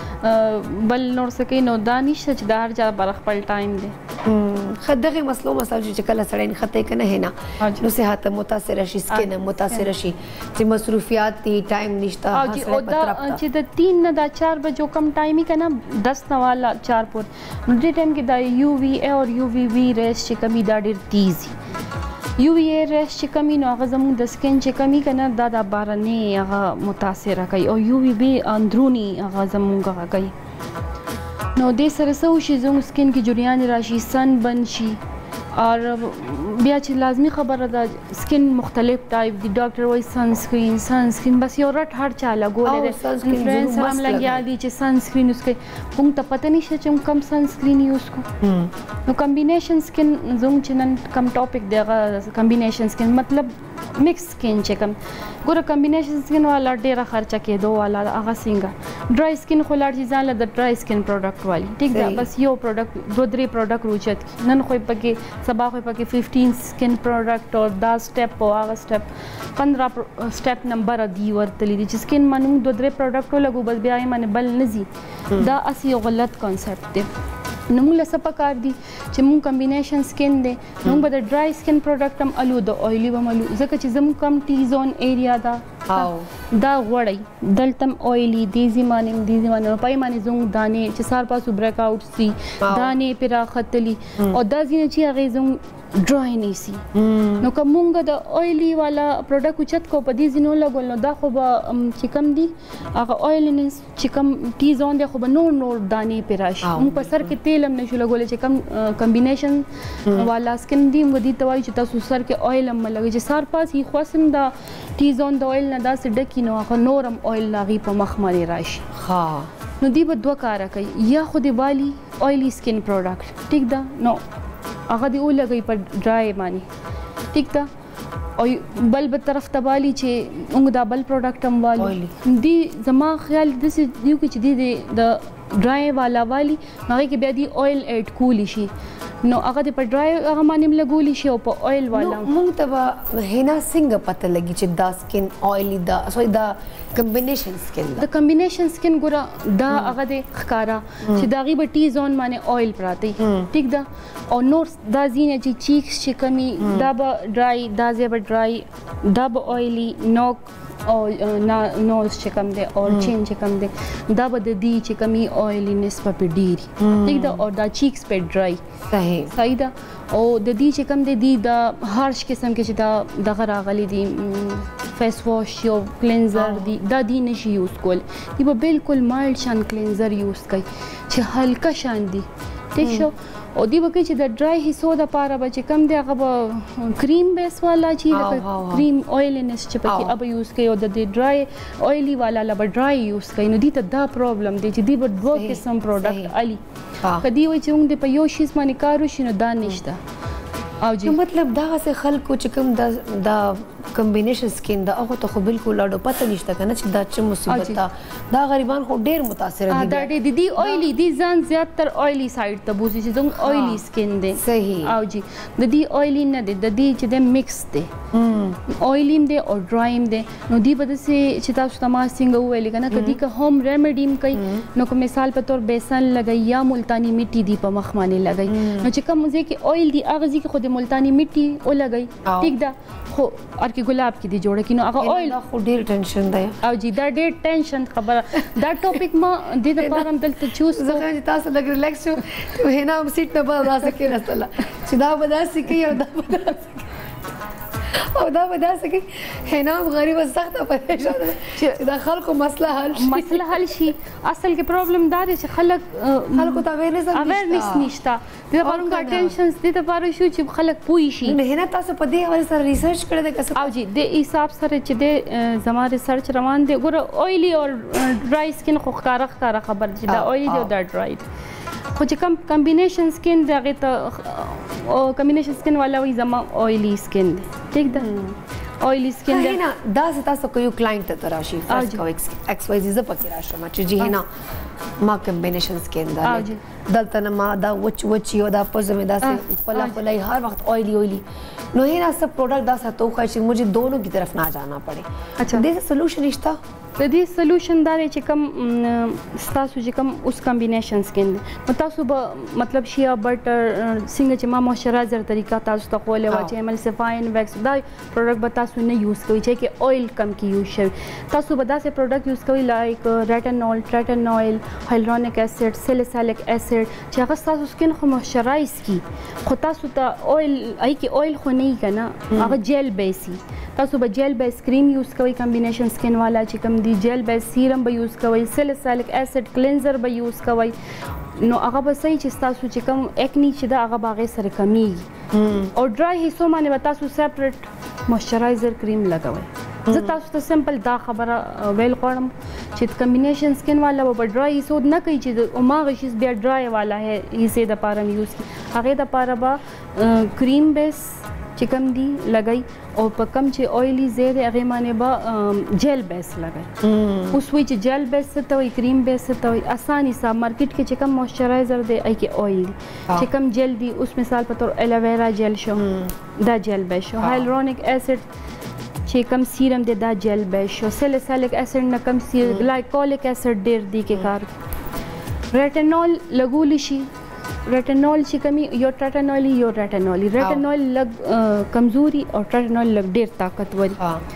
Speaker 5: څوک بل نور سکه نو دانش چې دار جا بر خپل ټایم دی
Speaker 1: خدغه مسلو مسل چې کله سړی خطه کنه هنا نو صحت متاثر شي سکن متاثر شي چې مصروفیات دي ټایم نشته
Speaker 5: او دا چې د تین نه د چار بجو کم ټایمي کنه دس نواله چار پور نو دې ټایم کې دا یو وی ا او یو وی وی ریس چې کمی دا ډیر تیز یو وی ا ریس چې کمی نو هغه زموږ د سکن چې کمی کنه دا د بارنې هغه متاثر کوي او یو وی بی اندرونی هغه زموږ هغه کوي نو دې سره سو شي زموږ سکن کې جریان راشي سن بن شي اور بیا چې لازمی خبره ده سکن مختلف ټایپ دي ډاکټر وایي سنسکرین سنسکرین بس یو رټ هر چا لګولې ده انفلوئنسر هم لګیا دي چې سنسکرین یوز کوي موږ ته پته نشته چې موږ کم سنسکرین یوز کوو نو کمبینیشن سکن زموږ چې نن کم ټاپک دی هغه کمبینیشن سکن مطلب مکس سکن چې کوم ګوره کمبینیشن سکن والا ډېره خرچه کېدو والا هغه څنګه ډرای سکن خو لاړ شي ځان له د ډرای سکن پروډکټ والی ټیک ده بس یو پروډکټ دوه درې پروډکټ روچت کی نن خو پکې سبا خو پکې ففټین سکن پروډکټ او دا سټپ او هغه سټپ پندرہ سټپ نمبر دی ورتلی دي چې سکن منو دوه درې پروډکټ لګو بس بیا یې باندې بل نزي دا اسی غلط کانسپټ دی نو موږ له څه پکار دي چې موږ کمبینیشن سکن دی موږ به د ډرای سکن پروډکټ هم الو د اویلی به ملو ځکه چې زموږ کم ټی زون ایریا دا دا غوړی دلتم اویلی دیزی مانم دیزی مانم پای مانې زموږ دانې چې سار پاسو بریک آوټ سي دانې پرا خطلی او دا ځینې چې هغه زموږ ډرای نه سي نو کوم موږ د اویلی والا پروډکټ چت کو په دې ځینو لګول نو دا خو به چې کم دي هغه اویلینس چې کم ټی زون دی خو به نور نور دانې پرا شي موږ په سر کې تیل هم نشو لګول چې کم کمبینیشن والا سکن دی موږ دې توای چې تاسو سر کې اویل هم لګي چې سار پاس یې خواسم دا ټی زون د اویل نه دا سې ډکی نو هغه نورم اویل لاغي په مخ باندې راشي ها نو دی به دوه کار کوي یا خو دی والی اویلی سکن پروډکټ ټیک ده نو هغه دی ولګي په ډرای باندې ټیک ده او بل به طرف ته والی چې موږ دا بل پروډکټ هم والی دی زما خیال د دې دیو کې چې دی د ډرای والا والی هغه کې بیا دی اویل اډ کولی شي نو هغه د په ډرای هغه باندې لګولی شي او په اویل والا
Speaker 1: موږ ته هینا څنګه پته لګي چې دا سکن اویلی دا سوی دا کمبینیشن سکن
Speaker 5: د کمبینیشن سکن ګوره دا هغه د ښکارا چې دا غي به ټی زون باندې اویل پراته ټیک ده او نور دا زینه چې چیکس چې کمی دا به ډرای دا زی به ډرای دا به اویلی نوک او نوز چې کم دی او چین چې کم دی دا به د دې چې کمی اویلی نسبت په ډیری ټیک ده او دا چیکس په ډرای
Speaker 1: صحیح
Speaker 5: صحیح ده او د دې چې کم دی دی دا هارش قسم کې چې دا دغه راغلي دي فیس واش یو کلینزر دی دا دی نشي یوز کول دی به بالکل مایلډ شان کلینزر یوز کوي چې هلکه شان دی ٹھیک شو او دی بکې چې د ډرای حصو د پاره به چې کم دی هغه به کریم بیس والا چې لکه کریم اویلینس چې پکې اب یوز کوي او د ډرای اویلی والا لا به ډرای یوز کوي نو دی ته دا پرابلم دی چې دی به دوه قسم پروډکټ علي کدی وای چې موږ په یو شی باندې کار وشي نو دا نشته او جی
Speaker 1: مطلب دا څه خلکو چې کوم دا دا کمبینیشن سکین دا هغه ته خو بالکل لاړو پته نشته کنه چې دا چې مصیبت دا دا غریبان خو ډیر متاثر دي
Speaker 5: دا د دې اویلی دي ځان زیات تر اویلی سایډ ته بوزي چې زموږ اویلی سکین دی
Speaker 1: صحیح
Speaker 5: او جی د دې اویلی نه دی د دې چې د مکس دی اویلیم دی او ډرایم دی نو دی بده سي چې تاسو ته ما څنګه ویل کنه کدي که هوم ریمیډیم کوي نو کوم مثال په تور بیسن لګي یا ملتانی میټي دی په مخ باندې لګي نو چې کوم ځکه کې اویل دی هغه ځکه خو د ملتانی میټي او لګي ټیک ده خو ار کې ګلاب کې دی جوړه کینو هغه اویل
Speaker 1: خو ډیر ټینشن دی
Speaker 5: او جی دا ډیر ټینشن خبره دا ټاپک ما د دې لپاره هم دلته چوز
Speaker 1: زه چې تاسو لګ ریلیکس شو ته هینا هم سیټ نه بدل راځي راستله چې دا بداسي کوي او دا بداسي او دا بداسي کوي هینا غریب سخت پریشان چې دا خلکو مسله حل شي
Speaker 5: مسله حل شي اصل کې پرابلم دا دی چې خلک
Speaker 1: خلکو ته اویرنس
Speaker 5: اویرنس نشته د لپاره کا ټینشنز د لپاره شو چې خلک پوي شي
Speaker 1: نه هینا تاسو په دې حواله سره ریسرچ کړی دی که
Speaker 5: او جی د حساب سره چې د زما ریسرچ روان دی ګوره اویلی او ډرای سکین خو ښکارا ښکارا خبر چې دا اویلی دی او دا ډرای خو چې کم کمبینیشن سکین دی هغه ته او کمبینیشن سکین والا وي زما اویلی سکین دی ټیک ده اویلی سکین دی
Speaker 1: نه دا تاسو کو یو کلاینټ ته راشي فرست کو ایکس واي زی پکې راشم چې جی هینا ما کمبینیشن سکین دا دلته نه ما دا وچ وچ یو دا پزمه دا سے پلا پلا ہر وقت اویلی اویلی نو هینا سب پروڈکٹ دا ساتو خاص مجھے دونوں کی طرف نہ جانا پڑے اچھا دې سولوشن نشتا
Speaker 5: د دې سولوشن دا چې کوم تاسو چې کوم اوس کمبینیشن سکین نو تاسو به مطلب شیا بټر څنګه چې ما موئسچرایزر طریقہ تاسو ته خولې واچي ایمل سفاین ویکس دا پروډکټ به تاسو نه یوز کوئ چې کې اویل کم کی یوز شي تاسو به دا سه پروډکټ یوز کوئ لایک ریټینول ټریټینول هایلورونیک اسید سلیسیلیک اسید چې هغه تاسو سکین خو موئسچرایز کی خو تاسو ته اویل ای کې اویل خو نه کنه هغه جیل بیسی تاسو به جیل بیس کریم یوز کوئ کمبینیشن سکین والا چې کوم دی جیل بیس سیرم به یوز کوئ سلیسیلیک اسید کلینزر به یوز کوئ نو هغه به صحیح چې تاسو چې کوم اکنی چې دا هغه باغې سره کمیږي او ډرای حصو باندې به تاسو سپریټ موئسچرایزر کریم لګوئ زه تاسو ته سمپل دا خبره ویل غواړم چې کمبینیشن سکن والا به ډرای حصو نه کوي چې هماغه شیز بیا ډرای والا حصې دپاره م یوز کړي هغې دپاره به کریم بیس چې کوم دي لګئ او په کوم چې اویلی ځای دی هغې باندې به جیل بیس لګئ اوس وایي چې جیل بیس څه ته وایي کریم بیس څه ته وایي اسان حساب مارکیټ کې چې کوم موئسچرایزر دی هغې کې اویل دی چې کوم جیل دی اوس مثال په طور ایلوویرا جیل شو دا جیل بیس شو هایلورونیک ایسډ چې کم سیرم دی دا جیل بیس شو سیلیسیلیک ایسډ نه کم سیر ګلایکولیک ایسډ ډېر دی کې کار ریټینول لګولی شي ریټینول چې کمی یو ټریټینول یو ریټینول ریټینول لګ کمزوري او ټریټینول لګ ډیر طاقتور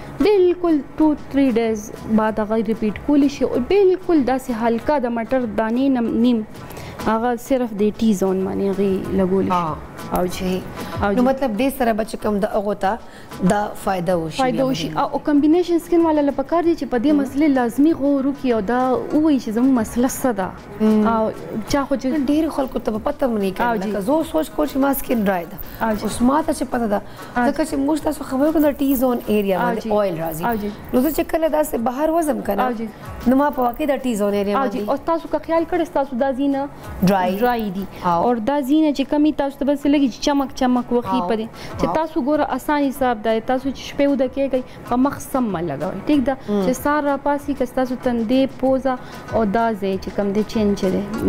Speaker 5: بالکل ټو تھری ډیز بعد هغه ریپیټ کولی شي او بالکل داسې هلکا د مټر دانې نیم هغه صرف د ټی زون باندې هغې لګولی
Speaker 1: او چې نو مطلب دې سره به چې کوم د هغو ته دا فایده وشي
Speaker 5: فایده وشي او کمبینیشن سکن والا له پکار دی چې په دې مسلې لازمي غور وکړي او دا ووایي چې زموږ مسله څه ده او چا خو چې
Speaker 1: ډېرو خلکو ته به پته هم نه کوي لکه زه سوچ کوم چې ما سکن ډرای ده اوس ما ته چې پته ده ځکه چې موږ تاسو خبرو کړو د ټي زون ایریا باندې اویل راځي نو زه چې کله داسې بهر وځم که نه نو ما په واقع د ټي زون ایریا باندې
Speaker 5: او تاسو که خیال کړی ستاسو دا ځینه
Speaker 1: ډرای
Speaker 5: ډرای دي او دا ځینه چې کمی تاسو ته بس لګي چې چمک چمک وخی پدې چې تاسو ګوره اسان حساب دی تاسو چې شپې وده کېږئ په مخ سم مه لګوئ ټیک ده چې سهار راپاسي که ستاسو تندې پوزه او دا ځای چې کوم دی چین چې دی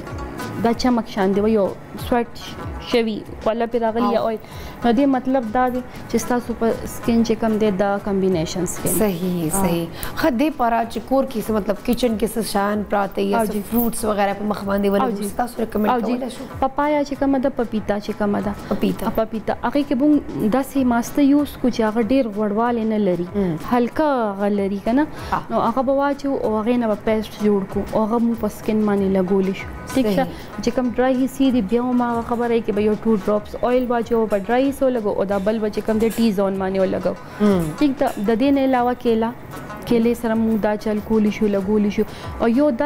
Speaker 5: دا دا چمک شان دی یو سویټ شوي خوله پرې راغلي یا اویل نو دې مطلب دا دی چې ستاسو په سکن چې کوم دی دا کمبینیشن سکن
Speaker 1: صحیح صحیح ښه دې پاره چې کور کې څه مطلب کچن کې څه شیان پراته یا څه فروټس وغیره په مخ باندې ولګوي ستاسو ریکمنډ کولی شو
Speaker 5: پپایا چې کومه ده پپیتا چې کومه ده
Speaker 1: پپیتا
Speaker 5: پپیتا هغې کې به داسې ماسته یوز کړو چې هغه ډېر غوړوالی نه لري هلکه هغه لري که نه نو هغه به واچو او هغې نه به پیسټ جوړ کړو او هغه مو په سکن باندې لګولی شو ټیک شه چې کوم ډرای حصې دي بیا هم هغه خبره یې کې به یو ټو ډراپس اویل واچو په ډرای حصو لګو او دا بل به چې کوم دی ټي زون باندې ولګو ټیک ده د دې نه علاوه کیله کیلې سره موږ دا چل کولی شو لګولی شو او یو دا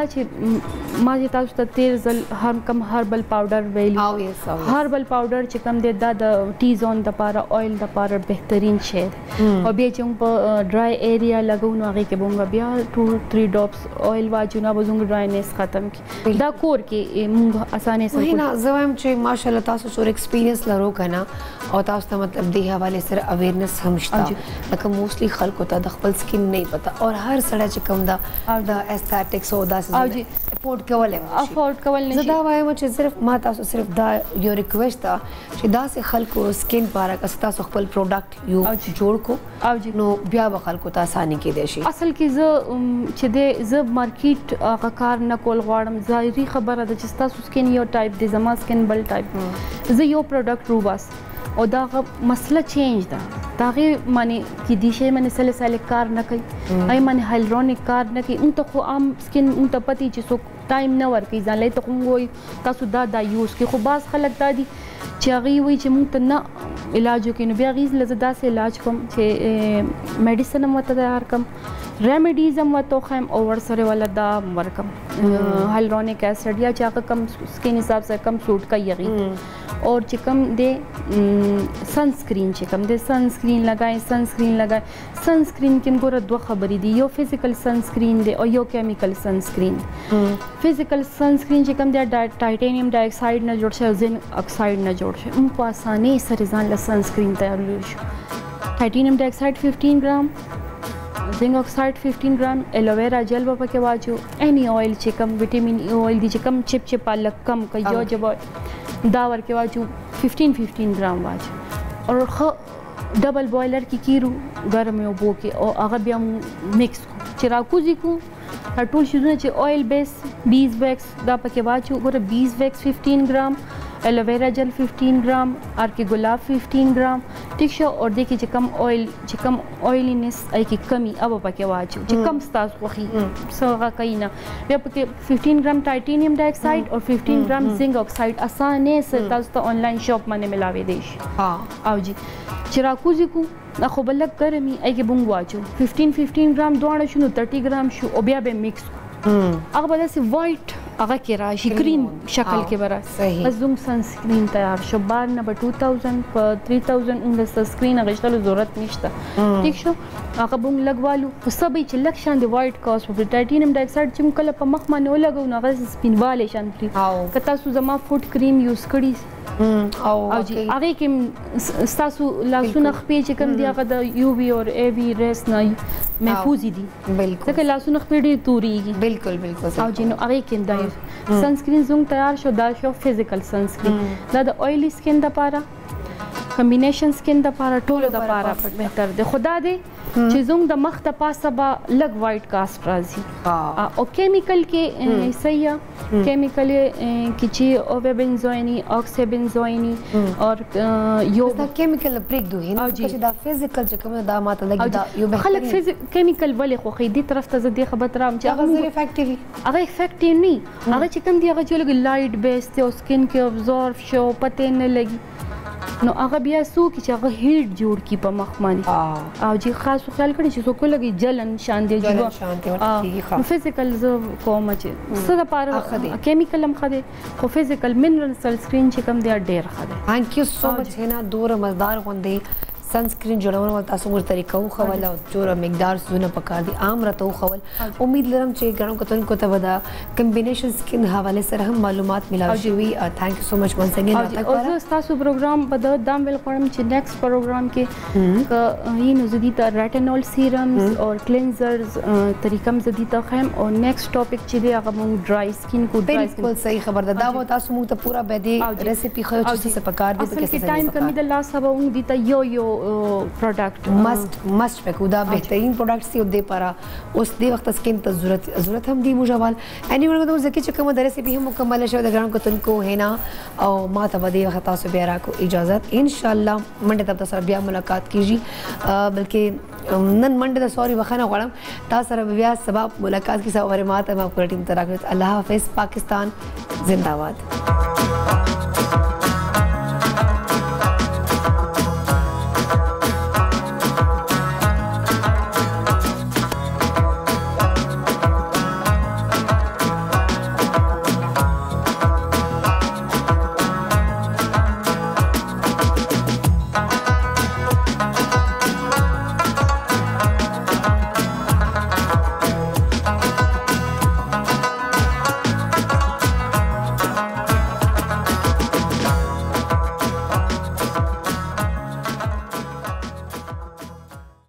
Speaker 5: چې ما چې تاسو ته تیر ځل هر کم هربل پاوډر ویلي هربل پاوډر چې کوم دی دا د ټي زون دپاره اویل دپاره بهترین شی دی او بیا چې موږ په ډرای ایریا لګو نو هغې کې به موږ بیا ټو تھری ډراپس اویل واچو نو به زموږ ډراینس ختم کړي دا کور کې موږ اسانۍ سره
Speaker 1: نه زه وایم چې ماشاءالله تاسو څومره ایکسپیرینس لرو که نه او تاسو ته مطلب دې حوالې سره اویرنس هم شته لکه موسټلی خلکو ته د خپل سکن نه پته اور هر سړی چې کوم دا د استاتکس او داسې افورډ کولی
Speaker 5: افورډ کول نشي
Speaker 1: زه دا وایم چې صرف ما تاسو صرف دا یو ریکویسټ ده چې داسې خلکو سکن پاره که تاسو خپل پروډکټ یو جوړ کو نو بیا به خلکو ته اساني کېدی شي
Speaker 5: اصل کې زه چې دی زه مارکیټ هغه کار نه کول غواړم ظاهري خبره ده چې ستاسو سکن یو ټایپ دی زما سکن بل ټایپ زه یو پروډکټ روباس او دا مسله چینج ده دا هغې معنی کې دې شی باندې سلیسلیک کار نه کوي هغې باندې هایلورونیک کار نه کوي موږ ته خو عام سکن موږ ته پتې چې څوک ټایم نه ورکوي ځانلی ته خو موږ وایي تاسو دا دا یوز کړئ خو بعض خلک دا دي چې هغې وایي چې موږ ته نه علاج وکړي نو بیا هغې له زه داسې علاج کوم چې میډیسن هم ورته تیار کړم ریمیډیز هم ورته وښیم او ورسره والا دا هم ورکړم هایلورونیک ایسډ یا چې هغه کم سکن حساب سره کم سوټ کوي هغې اور چې کوم دی سنسکرین چې کوم دی سنسکرین لګای سنسکرین لګای سنسکرین کې ګوره دوه خبرې دي یو فزیکل سنسکرین دی او یو کیمیکل سنسکرین فزیکل سنسکرین چې کوم دی ټایټینیم ډای اکساید نه جوړ شوی زنک اکساید نه جوړ شوی موږ په اسانۍ سره ځان له سنسکرین تیارولی شو ټایټینیم ډای اکساید ففټین ګرام زنک اکساید ففټین ګرام ایلوویرا جیل به پکې واچو اینی اویل چې کوم ویټامین ای اویل دی چې کوم چپ چپ لږ کم کوي یو جب دا ورکې واچو ففټین ففټین ګرام واچو اور ښه ډبل بوایلر کې کیرو ګرمې اوبو کې او هغه بیا مکس کړو چې راکوزي کړو دا ټول شیزونه چې اویل بیس بیز ویکس دا پکې واچو ګوره بیز ویکس ففټین ګرام ایلوویرا جل ففټین ګرام ارکې ګلاب ففټین ګرام ټیک شو اور دې کې چې کم اویل چې کم اویلینس ای کې کمی अब پکې واچو چې کم ستاسو خوښي څه هغه کوي نه بیا پکې ففټین ګرام ټایټینیم ډای اکساید اور ففټین ګرام زنک اکساید اسانۍ سره تاسو ته آنلاین شاپ باندې ملاوي دی شي او جی چې راکوزي کو دا خو بل لږ ګرمي ای کې بونګ واچو ففټین ففټین ګرام دواړه شنو تھرټي ګرام شو او بیا به میکس هغه به داسې وایټ هغه کې راشي کریم شکل کې به راشي بس زموږ سنسکرین تیار شو بار نه به ټو تاوزنډ په تھری تاوزنډ موږ د سنسکرین اخیستلو ضرورت نشته ټیک شو هغه به موږ لګوالو خو څه به یې چې لږ شان د وایټ کاست په ټایټینیم ډای اکساید چې موږ کله په مخ باندې ولګوو نو هغه سپینوالی شان پرې که تاسو زما فوټ کریم یوز کړي او جی هغه کې ستاسو لاسونه خپې چې کوم دی هغه د یو وی او ای وی ریس نه محفوظ دي
Speaker 1: بالکل
Speaker 5: ځکه لاسونه خپې ډېر تورېږي
Speaker 1: بالکل بالکل
Speaker 5: او جی نو هغه کې دا سنسکرین زموږ تیار شو دا شو فزیکل سنسکرین دا د اویلی سکین دپاره کمبینیشن سکین دپاره ټولو دپاره بهتر دی خو دا دی چې زموږ د مخ د پاسه به لږ وایټ کاسټ راځي او کیمیکل کې صحیح کیمیکل کې چې اوویبنزوینی اوکسیبنزوینی اور یو
Speaker 1: دا کیمیکل پریک دوی نه چې دا فزیکل چې کوم دا ماته لګي دا یو به
Speaker 5: خلک کیمیکل ولې خو خې دې طرف ته زدي خبر ترام چې
Speaker 1: هغه زیر افیکټیو
Speaker 5: هغه افیکټیو نه هغه چې کوم دی هغه چې لګ لایټ بیس ته او سکین کې ابزورب شو پته نه لګي نو هغه بیا سو کې چې هغه هیټ جوړ کی په مخ باندې او چې خاص خیال کړی چې څوک لګي جلن شان دی
Speaker 1: جلن شان دی ورته
Speaker 5: فزیکل ز کوم چې څه د پاره کیمیکل هم خده خو فزیکل منرل سنسکرین چې کوم دی ډیر خده
Speaker 1: ثانک یو سو مچ هنا دور مزدار غوندې سنسکرین جوړول او تاسو موږ طریقو خول او جوړه مقدار زونه پکار دي عام راته خول امید لرم چې ګڼو کتن کو ته ودا کمبینیشن سکین حواله سره هم معلومات ملاو شي ثانک یو سو مچ ونس اگین
Speaker 5: او زه تاسو پروګرام په د دام ویل کوم چې نیکسټ پروګرام کې ک یې نو زدي ته ریټینول سیرمز او کلینزرز طریقم زدي ته خیم او نیکسټ ټاپک چې دی هغه موږ ډرای سکین کو ډرای
Speaker 1: بالکل صحیح خبر ده دا و تاسو موږ ته پورا به دي ریسیپي خو چې څه پکار دي
Speaker 5: په کې ټایم کمی د لاس هوا موږ دي ته یو یو پروډکټ
Speaker 1: مست مست پکو دا بهترین پروډکټ سی د پارا اوس د وخت سکین ته ضرورت ضرورت هم دی مجوال اني ورته ځکه چې کوم درسي به مکمل شوه د ګران کوتن کو هینا او ما ته به د وخت تاسو بیا راکو اجازه ان شاء الله منډه تاسو سره بیا ملاقات کیږي بلکې نن منډه د سوري وخنه غواړم تاسو سره بیا سبب ملاقات کی سره ماته ما پورا ټیم ته راغلی الله حافظ پاکستان زندہ باد.